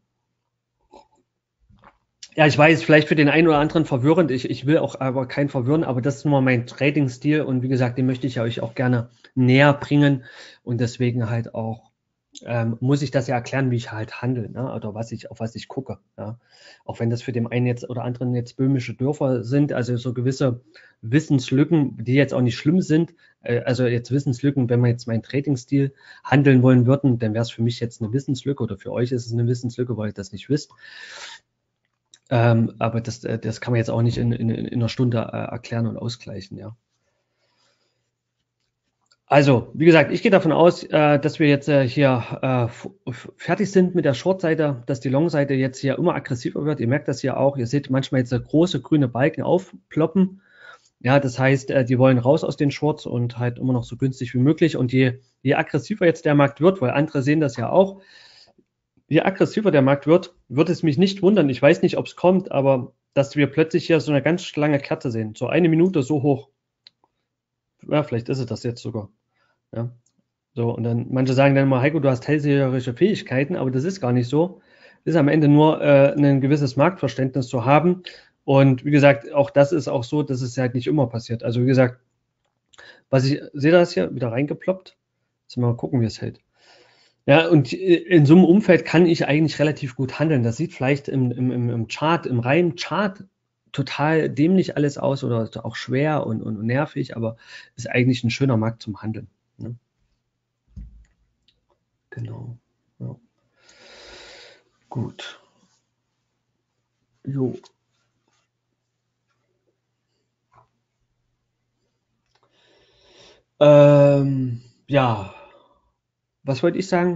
Ja, ich weiß, vielleicht für den einen oder anderen verwirrend. Ich will auch aber keinen verwirren, aber das ist nur mein Trading-Stil und wie gesagt, den möchte ich euch auch gerne näher bringen und deswegen halt auch muss ich das ja erklären, wie ich halt handle, ne? Oder auf was ich gucke. Ja? Auch wenn das für den einen jetzt oder anderen jetzt böhmische Dörfer sind, also so gewisse Wissenslücken, die jetzt auch nicht schlimm sind. Also jetzt Wissenslücken, wenn wir jetzt meinen Trading-Stil handeln wollen würden, dann wäre es für mich jetzt eine Wissenslücke oder für euch ist es eine Wissenslücke, weil ihr das nicht wisst. Aber das kann man jetzt auch nicht in einer Stunde erklären und ausgleichen, ja. Also, wie gesagt, ich gehe davon aus, dass wir jetzt hier fertig sind mit der Short-Seite, dass die Long-Seite jetzt hier immer aggressiver wird. Ihr merkt das hier auch. Ihr seht manchmal jetzt große grüne Balken aufploppen. Ja, das heißt, die wollen raus aus den Shorts und halt immer noch so günstig wie möglich. Und je aggressiver jetzt der Markt wird, weil andere sehen das ja auch, je aggressiver der Markt wird, wird es mich nicht wundern. Ich weiß nicht, ob es kommt, aber dass wir plötzlich hier so eine ganz lange Kerze sehen. So 1 Minute so hoch. Ja, vielleicht ist es das jetzt sogar. Ja. So, und dann, manche sagen dann mal, Heiko, du hast hellseherische Fähigkeiten, aber das ist gar nicht so. Es ist am Ende nur ein gewisses Marktverständnis zu haben. Und wie gesagt, auch das ist auch so, dass es halt nicht immer passiert. Also wie gesagt, seht ihr das hier wieder reingeploppt? Jetzt mal gucken, wie es hält. Ja, und in so einem Umfeld kann ich eigentlich relativ gut handeln. Das sieht vielleicht im Chart, im reinen Chart total dämlich alles aus oder auch schwer und nervig, aber ist eigentlich ein schöner Markt zum Handeln. Ne? Genau. Ja. Gut. Jo. Ja, was wollte ich sagen?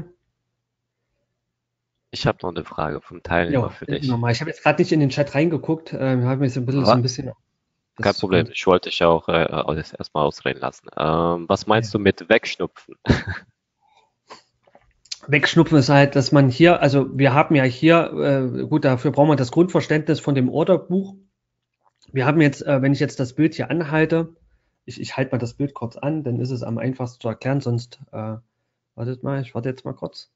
Ich habe noch eine Frage vom Teilnehmer Ja, für dich. nochmal. Ich habe jetzt gerade nicht in den Chat reingeguckt, habe mich so Wa- ein bisschen Kein das Problem, ich wollte dich auch erstmal ausreden lassen. Was meinst du mit wegschnupfen? Wegschnupfen ist halt, dass man hier, also wir haben ja hier, gut, dafür brauchen wir das Grundverständnis von dem Orderbuch. Wir haben jetzt, wenn ich jetzt das Bild hier anhalte, ich halte mal das Bild kurz an, dann ist es am einfachsten zu erklären, sonst, wartet mal, ich warte jetzt mal kurz.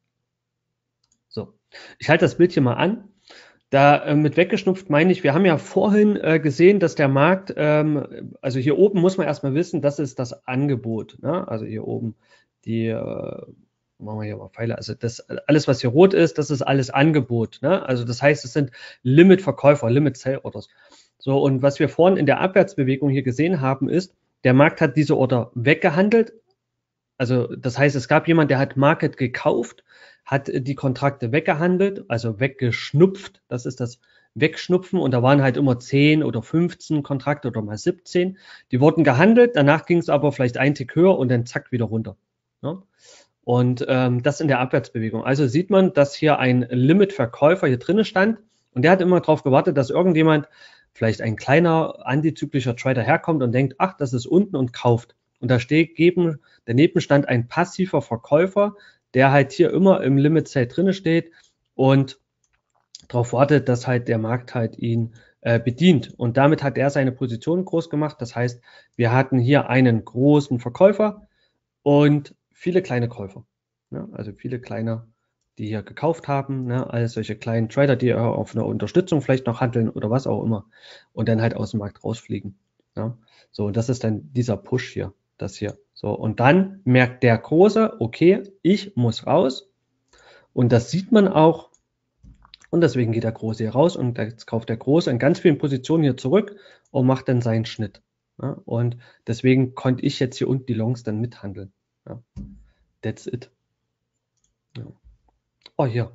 So, ich halte das Bild hier mal an. Da mit weggeschnupft meine ich, wir haben ja vorhin gesehen, dass der Markt, also hier oben muss man erstmal wissen, das ist das Angebot. Ne? Also hier oben die, machen wir hier mal Pfeile, also das alles, was hier rot ist, das ist alles Angebot. Ne? Also das heißt, es sind Limit-Verkäufer, Limit-Sell-Orders. So, und was wir vorhin in der Abwärtsbewegung hier gesehen haben, ist, der Markt hat diese Order weggehandelt. Also das heißt, es gab jemand, der hat Market gekauft, hat die Kontrakte weggehandelt, also weggeschnupft. Das ist das Wegschnupfen. Und da waren halt immer 10 oder 15 Kontrakte oder mal 17. Die wurden gehandelt, danach ging es aber vielleicht einen Tick höher und dann zack wieder runter. Ja? Und das in der Abwärtsbewegung. Also sieht man, dass hier ein Limitverkäufer hier drinnen stand und der hat immer darauf gewartet, dass irgendjemand, vielleicht ein kleiner antizyklischer Trader herkommt und denkt, ach, das ist unten und kauft. Und da steht daneben stand ein passiver Verkäufer, der halt hier immer im Limit Sale drinne steht und darauf wartet, dass halt der Markt halt ihn bedient. Und damit hat er seine Position groß gemacht. Das heißt, wir hatten hier einen großen Verkäufer und viele kleine Käufer. Ne? Also viele kleine, die hier gekauft haben, ne? Alles solche kleinen Trader, die auf eine Unterstützung vielleicht noch handeln oder was auch immer und dann halt aus dem Markt rausfliegen. Ja? So, und das ist dann dieser Push hier, das hier. So, und dann merkt der Große, okay, ich muss raus und das sieht man auch und deswegen geht der Große hier raus und jetzt kauft der Große in ganz vielen Positionen hier zurück und macht dann seinen Schnitt. Ja? Und deswegen konnte ich jetzt hier unten die Longs dann mithandeln. Ja? That's it. Ja. Oh, hier.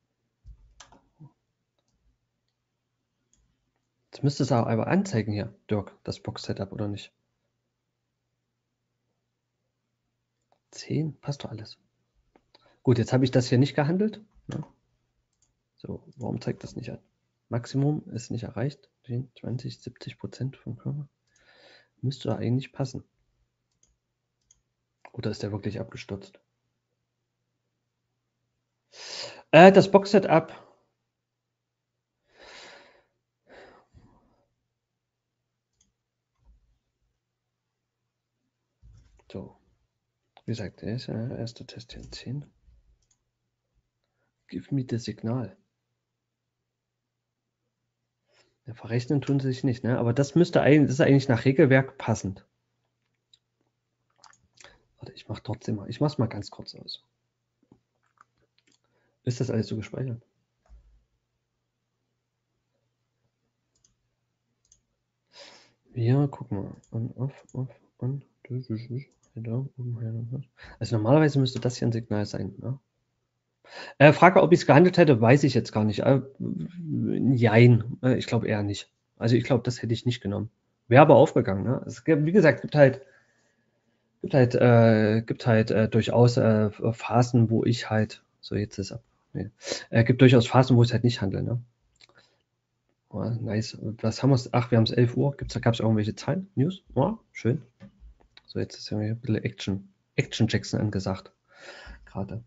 Jetzt müsste es auch aber anzeigen hier, Dirk, das Box-Setup, oder nicht? 10, passt doch alles. Gut, jetzt habe ich das hier nicht gehandelt. Ja. So, warum zeigt das nicht an? Maximum ist nicht erreicht. 10, 20, 70% vom Körper. Müsste da eigentlich passen. Oder ist der wirklich abgestürzt? Das Box-Setup. So, wie gesagt, der ist ja erster Test hier in 10. Give me the Signal. Ja, verrechnen tun sie sich nicht, ne? Aber das müsste eigentlich, das ist eigentlich nach Regelwerk passend. Warte, ich mache trotzdem mal. Ich mache es mal ganz kurz aus. Ist das alles so gespeichert? Ja, guck mal. On, off, off, on. Also normalerweise müsste das hier ein Signal sein. Ne? Frage, ob ich es gehandelt hätte, weiß ich jetzt gar nicht. Jein. Ich glaube eher nicht. Also ich glaube, das hätte ich nicht genommen. Wäre aber aufgegangen. Ne? Es gibt, wie gesagt, gibt halt durchaus Phasen, wo ich halt, so jetzt ist ab. Nee. Gibt durchaus Phasen, wo ich halt nicht handle. Ne? Oh, nice. Was haben wir? Ach, wir haben es 11 Uhr. Gab es irgendwelche Zahlen? News? Oh, schön. So, jetzt ist ja ein bisschen Action Jackson angesagt. Gerade.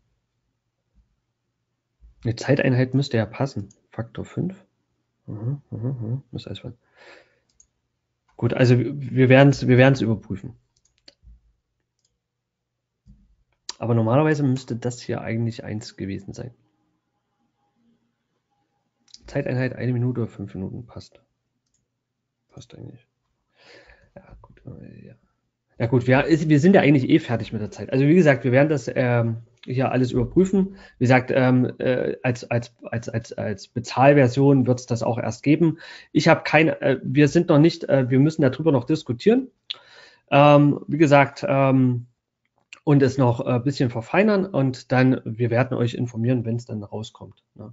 Eine Zeiteinheit müsste ja passen. Faktor 5. Muss alles werden. Gut, also wir werden's überprüfen. Aber normalerweise müsste das hier eigentlich 1 gewesen sein. Zeiteinheit 1 Minute oder 5 Minuten passt. Passt eigentlich. Ja, gut. Ja, gut, wir sind ja eigentlich eh fertig mit der Zeit. Also wie gesagt, wir werden das hier alles überprüfen. Wie gesagt, als Bezahlversion wird es das auch erst geben. Ich habe keine, wir sind noch nicht, wir müssen darüber noch diskutieren. Wie gesagt, und es noch ein bisschen verfeinern und dann, wir werden euch informieren, wenn es dann rauskommt. Ne?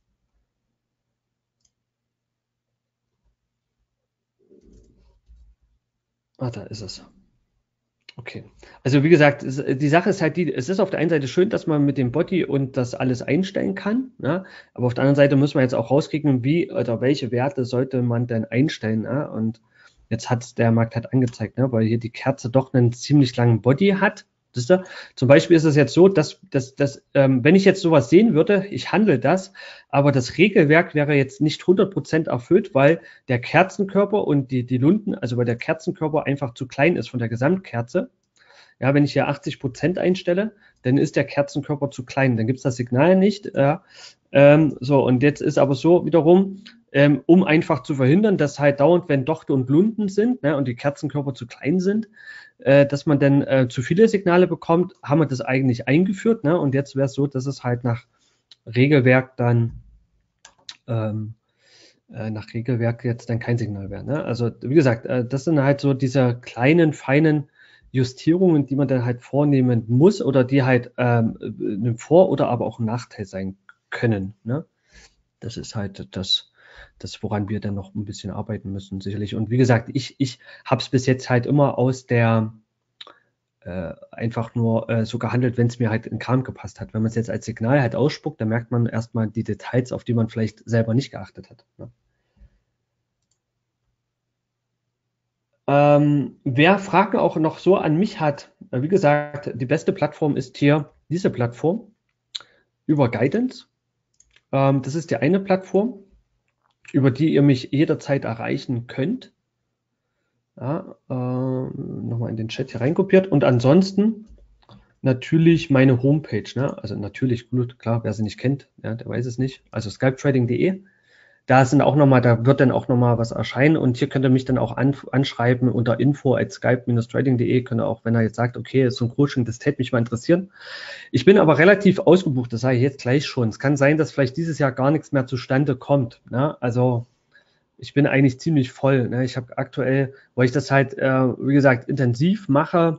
Ah, da ist es. Okay. Also wie gesagt, die Sache ist halt die, es ist auf der einen Seite schön, dass man mit dem Body und das alles einstellen kann, ne? Aber auf der anderen Seite müssen wir jetzt auch rauskriegen, wie oder welche Werte sollte man denn einstellen. Ne? Und jetzt hat der Markt halt angezeigt, ne? Weil hier die Kerze doch einen ziemlich langen Body hat. Siehst du? Zum Beispiel ist es jetzt so, dass wenn ich jetzt sowas sehen würde, ich handle das, aber das Regelwerk wäre jetzt nicht 100% erfüllt, weil der Kerzenkörper und die Lunden, also weil der Kerzenkörper einfach zu klein ist von der Gesamtkerze. Ja, wenn ich hier 80% einstelle, dann ist der Kerzenkörper zu klein, dann gibt es das Signal nicht. So, und jetzt ist aber so wiederum, um einfach zu verhindern, dass halt dauernd, wenn Dochte und Lunden sind, ne, und die Kerzenkörper zu klein sind, dass man dann zu viele Signale bekommt, haben wir das eigentlich eingeführt. Ne? Und jetzt wäre es so, dass es halt nach Regelwerk dann jetzt dann kein Signal wäre. Ne? Also wie gesagt, das sind halt so diese kleinen, feinen Justierungen, die man dann halt vornehmen muss oder die halt ein Vor- oder aber auch ein Nachteil sein können. Ne? Das ist halt das, woran wir dann noch ein bisschen arbeiten müssen, sicherlich. Und wie gesagt, ich habe es bis jetzt halt immer aus der einfach nur so gehandelt, wenn es mir halt in den Kram gepasst hat. Wenn man es jetzt als Signal halt ausspuckt, dann merkt man erstmal die Details, auf die man vielleicht selber nicht geachtet hat. Ne? Wer Fragen auch noch so an mich hat, wie gesagt, die beste Plattform ist hier diese Plattform über Guidance. Das ist die eine Plattform, über die ihr mich jederzeit erreichen könnt. Ja, nochmal in den Chat hier reinkopiert. Und ansonsten natürlich meine Homepage. Ne? Also natürlich, gut, klar, wer sie nicht kennt, ja, der weiß es nicht. Also skypetrading.de. Da wird dann auch nochmal was erscheinen und hier könnt ihr mich dann auch anschreiben unter info@skype-trading.de. Könnt ihr auch, wenn er jetzt sagt, okay, ist so ein Coaching, das täte mich mal interessieren. Ich bin aber relativ ausgebucht, das sage ich jetzt gleich schon. Es kann sein, dass vielleicht dieses Jahr gar nichts mehr zustande kommt. Ne? Also ich bin eigentlich ziemlich voll. Ne? Ich habe aktuell, weil ich das halt, wie gesagt, intensiv mache,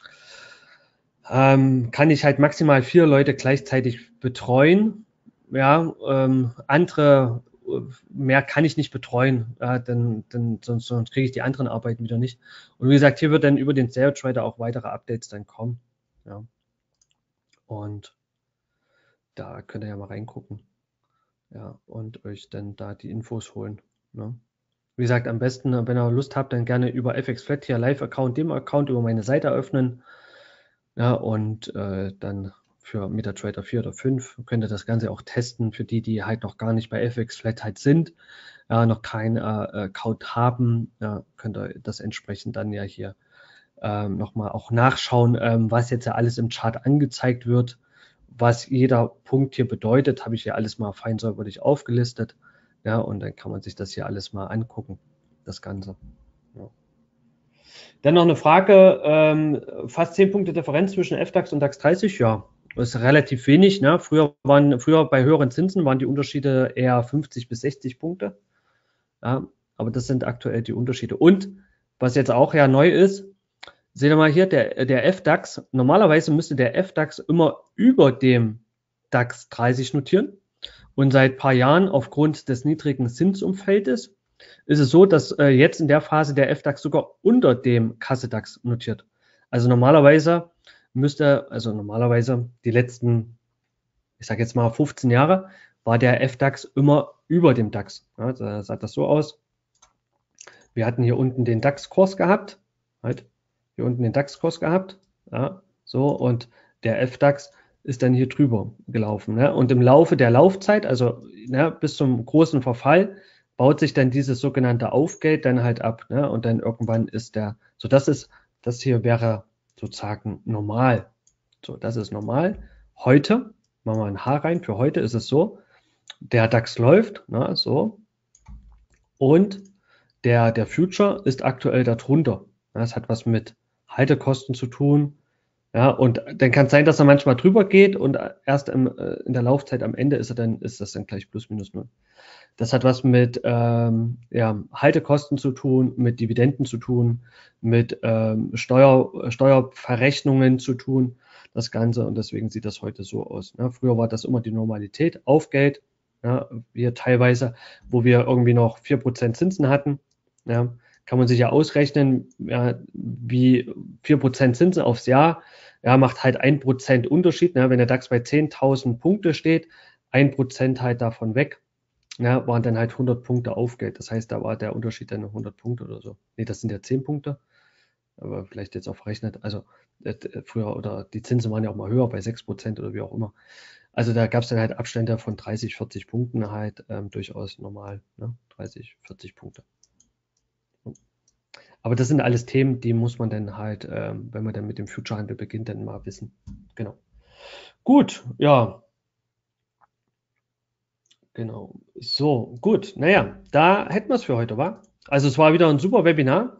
kann ich halt maximal 4 Leute gleichzeitig betreuen. Ja, andere mehr kann ich nicht betreuen, sonst kriege ich die anderen Arbeiten wieder nicht. Und wie gesagt, hier wird dann über den SEO Trader auch weitere Updates dann kommen. Ja. Und da könnt ihr ja mal reingucken. Ja, und euch dann da die Infos holen. Ne? Wie gesagt, am besten, wenn ihr Lust habt, dann gerne über FXFlat hier Live-Account, dem Account über meine Seite öffnen. Ja, und dann für MetaTrader 4 oder 5 könnt ihr das Ganze auch testen für die, die halt noch gar nicht bei FXFlat halt sind, noch keinen Account haben, könnt ihr das entsprechend dann ja hier nochmal auch nachschauen, was jetzt ja alles im Chart angezeigt wird, was jeder Punkt hier bedeutet, habe ich hier alles mal fein säuberlich aufgelistet. Ja, und dann kann man sich das hier alles mal angucken, das Ganze. Ja. Dann noch eine Frage, fast 10 Punkte Differenz zwischen FDAX und DAX 30, ja, das ist relativ wenig. Ne? Früher bei höheren Zinsen waren die Unterschiede eher 50 bis 60 Punkte. Ja, aber das sind aktuell die Unterschiede. Und was jetzt auch ja neu ist, seht ihr mal hier, der FDAX, normalerweise müsste der FDAX immer über dem DAX 30 notieren. Und seit ein paar Jahren aufgrund des niedrigen Zinsumfeldes ist es so, dass jetzt in der Phase der FDAX sogar unter dem Kasse-DAX notiert. Also normalerweise die letzten, ich sage jetzt mal 15 Jahre, war der FDAX immer über dem DAX. Ja, da sah das so aus. Wir hatten hier unten den DAX-Kurs gehabt, halt, ja, so, und der FDAX ist dann hier drüber gelaufen. Ne? Und im Laufe der Laufzeit, also bis zum großen Verfall, baut sich dann dieses sogenannte Aufgeld dann halt ab. Ne? Und dann irgendwann ist das hier wäre sozusagen normal. So, das ist normal. Heute, machen wir ein H rein, für heute ist es so, der DAX läuft, so, und der Future ist aktuell darunter. Das hat was mit Haltekosten zu tun, Ja, und dann kann es sein, dass er manchmal drüber geht und erst in der Laufzeit am Ende ist das dann gleich plus minus null. Das hat was mit ja, Haltekosten zu tun, mit Dividenden zu tun, mit Steuerverrechnungen zu tun, das Ganze. Und deswegen sieht das heute so aus. Ne? Früher war das immer die Normalität, Aufgeld, ja, wir teilweise, wo wir irgendwie noch 4% Zinsen hatten. Ja, kann man sich ja ausrechnen, ja, wie 4% Zinsen aufs Jahr, ja, macht halt 1% Unterschied. Ne? Wenn der DAX bei 10.000 Punkte steht, 1% halt davon weg, ja, waren dann halt 100 Punkte Aufgeld. Das heißt, da war der Unterschied dann 100 Punkte oder so. Nee, das sind ja 10 Punkte, aber vielleicht jetzt auch verrechnet. Also früher oder die Zinsen waren ja auch mal höher bei 6% oder wie auch immer. Also da gab es dann halt Abstände von 30, 40 Punkten halt durchaus normal. Ne? 30, 40 Punkte. Aber das sind alles Themen, die muss man dann halt, wenn man dann mit dem Future-Handel beginnt, dann mal wissen. Genau. Gut, ja, genau. So, gut. Naja, da hätten wir es für heute, wa? Also es war wieder ein super Webinar.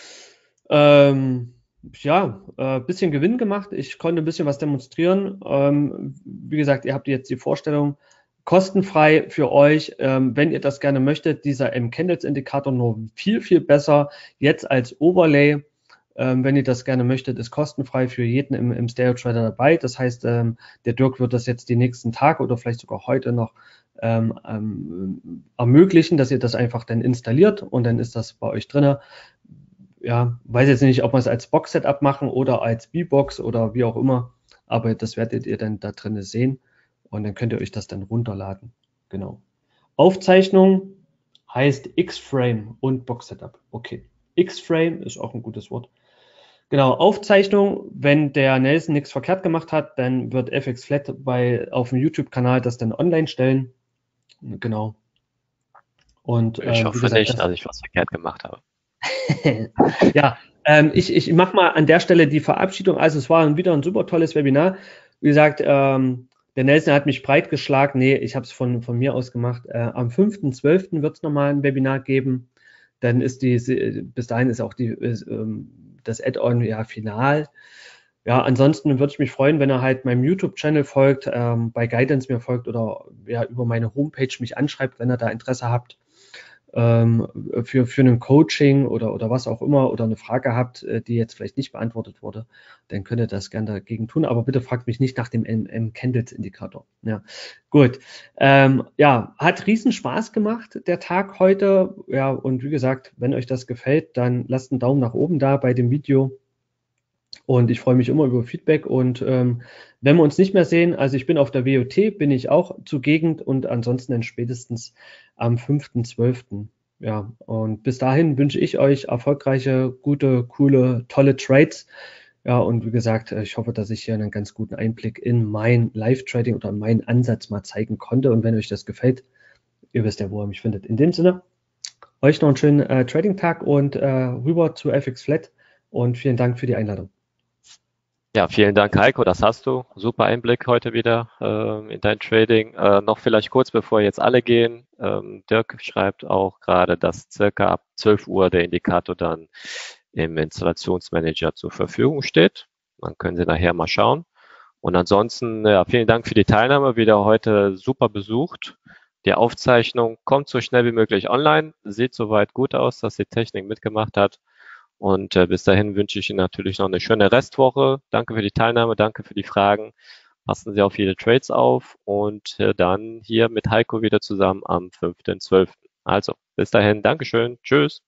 Ja, bisschen Gewinn gemacht. Ich konnte ein bisschen was demonstrieren. Wie gesagt, ihr habt jetzt die Vorstellung, kostenfrei für euch, wenn ihr das gerne möchtet. Dieser M-Candles-Indikator nur viel, viel besser jetzt als Overlay. Wenn ihr das gerne möchtet, ist kostenfrei für jeden im Stereo Trader dabei. Das heißt, der Dirk wird das jetzt die nächsten Tage oder vielleicht sogar heute noch ermöglichen, dass ihr das einfach dann installiert und dann ist das bei euch drinne. Ja, weiß jetzt nicht, ob wir es als Box-Setup machen oder als B-Box oder wie auch immer, aber das werdet ihr dann da drin sehen und dann könnt ihr euch das dann runterladen. Genau. Aufzeichnung heißt X-Frame und Box-Setup. Okay. X-Frame ist auch ein gutes Wort. Genau, Aufzeichnung, wenn der Nelson nichts verkehrt gemacht hat, dann wird FX Flat auf dem YouTube-Kanal das dann online stellen. Genau. Und Ich hoffe wie gesagt, nicht, dass ich was verkehrt gemacht habe. ja, ich mache mal an der Stelle die Verabschiedung. Also es war wieder ein super tolles Webinar. Wie gesagt, der Nelson hat mich breitgeschlagen. Nee, ich habe es von mir aus gemacht. Am 5.12. wird es nochmal ein Webinar geben. Dann ist bis dahin ist auch das Add-on ja final. Ja, ansonsten würde ich mich freuen, wenn er halt meinem YouTube-Channel folgt, bei Guidance mir folgt oder ja, über meine Homepage mich anschreibt, wenn ihr da Interesse habt für ein Coaching oder was auch immer oder eine Frage habt, die jetzt vielleicht nicht beantwortet wurde, dann könnt ihr das gerne dagegen tun. Aber bitte fragt mich nicht nach dem M-Candles-Indikator. Ja, gut. Ja, hat riesen Spaß gemacht, der Tag heute. Ja, und wie gesagt, wenn euch das gefällt, dann lasst einen Daumen nach oben da bei dem Video. Und ich freue mich immer über Feedback. Und wenn wir uns nicht mehr sehen, also ich bin auf der WOT, bin ich auch zugegen und ansonsten dann spätestens am 5.12. Ja, und bis dahin wünsche ich euch erfolgreiche, gute, coole, tolle Trades. Ja, und wie gesagt, ich hoffe, dass ich hier einen ganz guten Einblick in mein Live-Trading oder meinen Ansatz mal zeigen konnte. Und wenn euch das gefällt, ihr wisst ja, wo ihr mich findet. In dem Sinne, euch noch einen schönen Trading-Tag und rüber zu FX Flat und vielen Dank für die Einladung. Ja, vielen Dank, Heiko, das hast du. Super Einblick heute wieder in dein Trading. Noch vielleicht kurz, bevor jetzt alle gehen. Dirk schreibt auch gerade, dass circa ab 12 Uhr der Indikator dann im Installationsmanager zur Verfügung steht. Dann können Sie nachher mal schauen. Und ansonsten, ja, vielen Dank für die Teilnahme. Wieder heute super besucht. Die Aufzeichnung kommt so schnell wie möglich online. Sieht soweit gut aus, dass die Technik mitgemacht hat. Und bis dahin wünsche ich Ihnen natürlich noch eine schöne Restwoche. Danke für die Teilnahme, danke für die Fragen. Passen Sie auf viele Trades auf und dann hier mit Heiko wieder zusammen am 5.12. Also, bis dahin, Dankeschön, tschüss.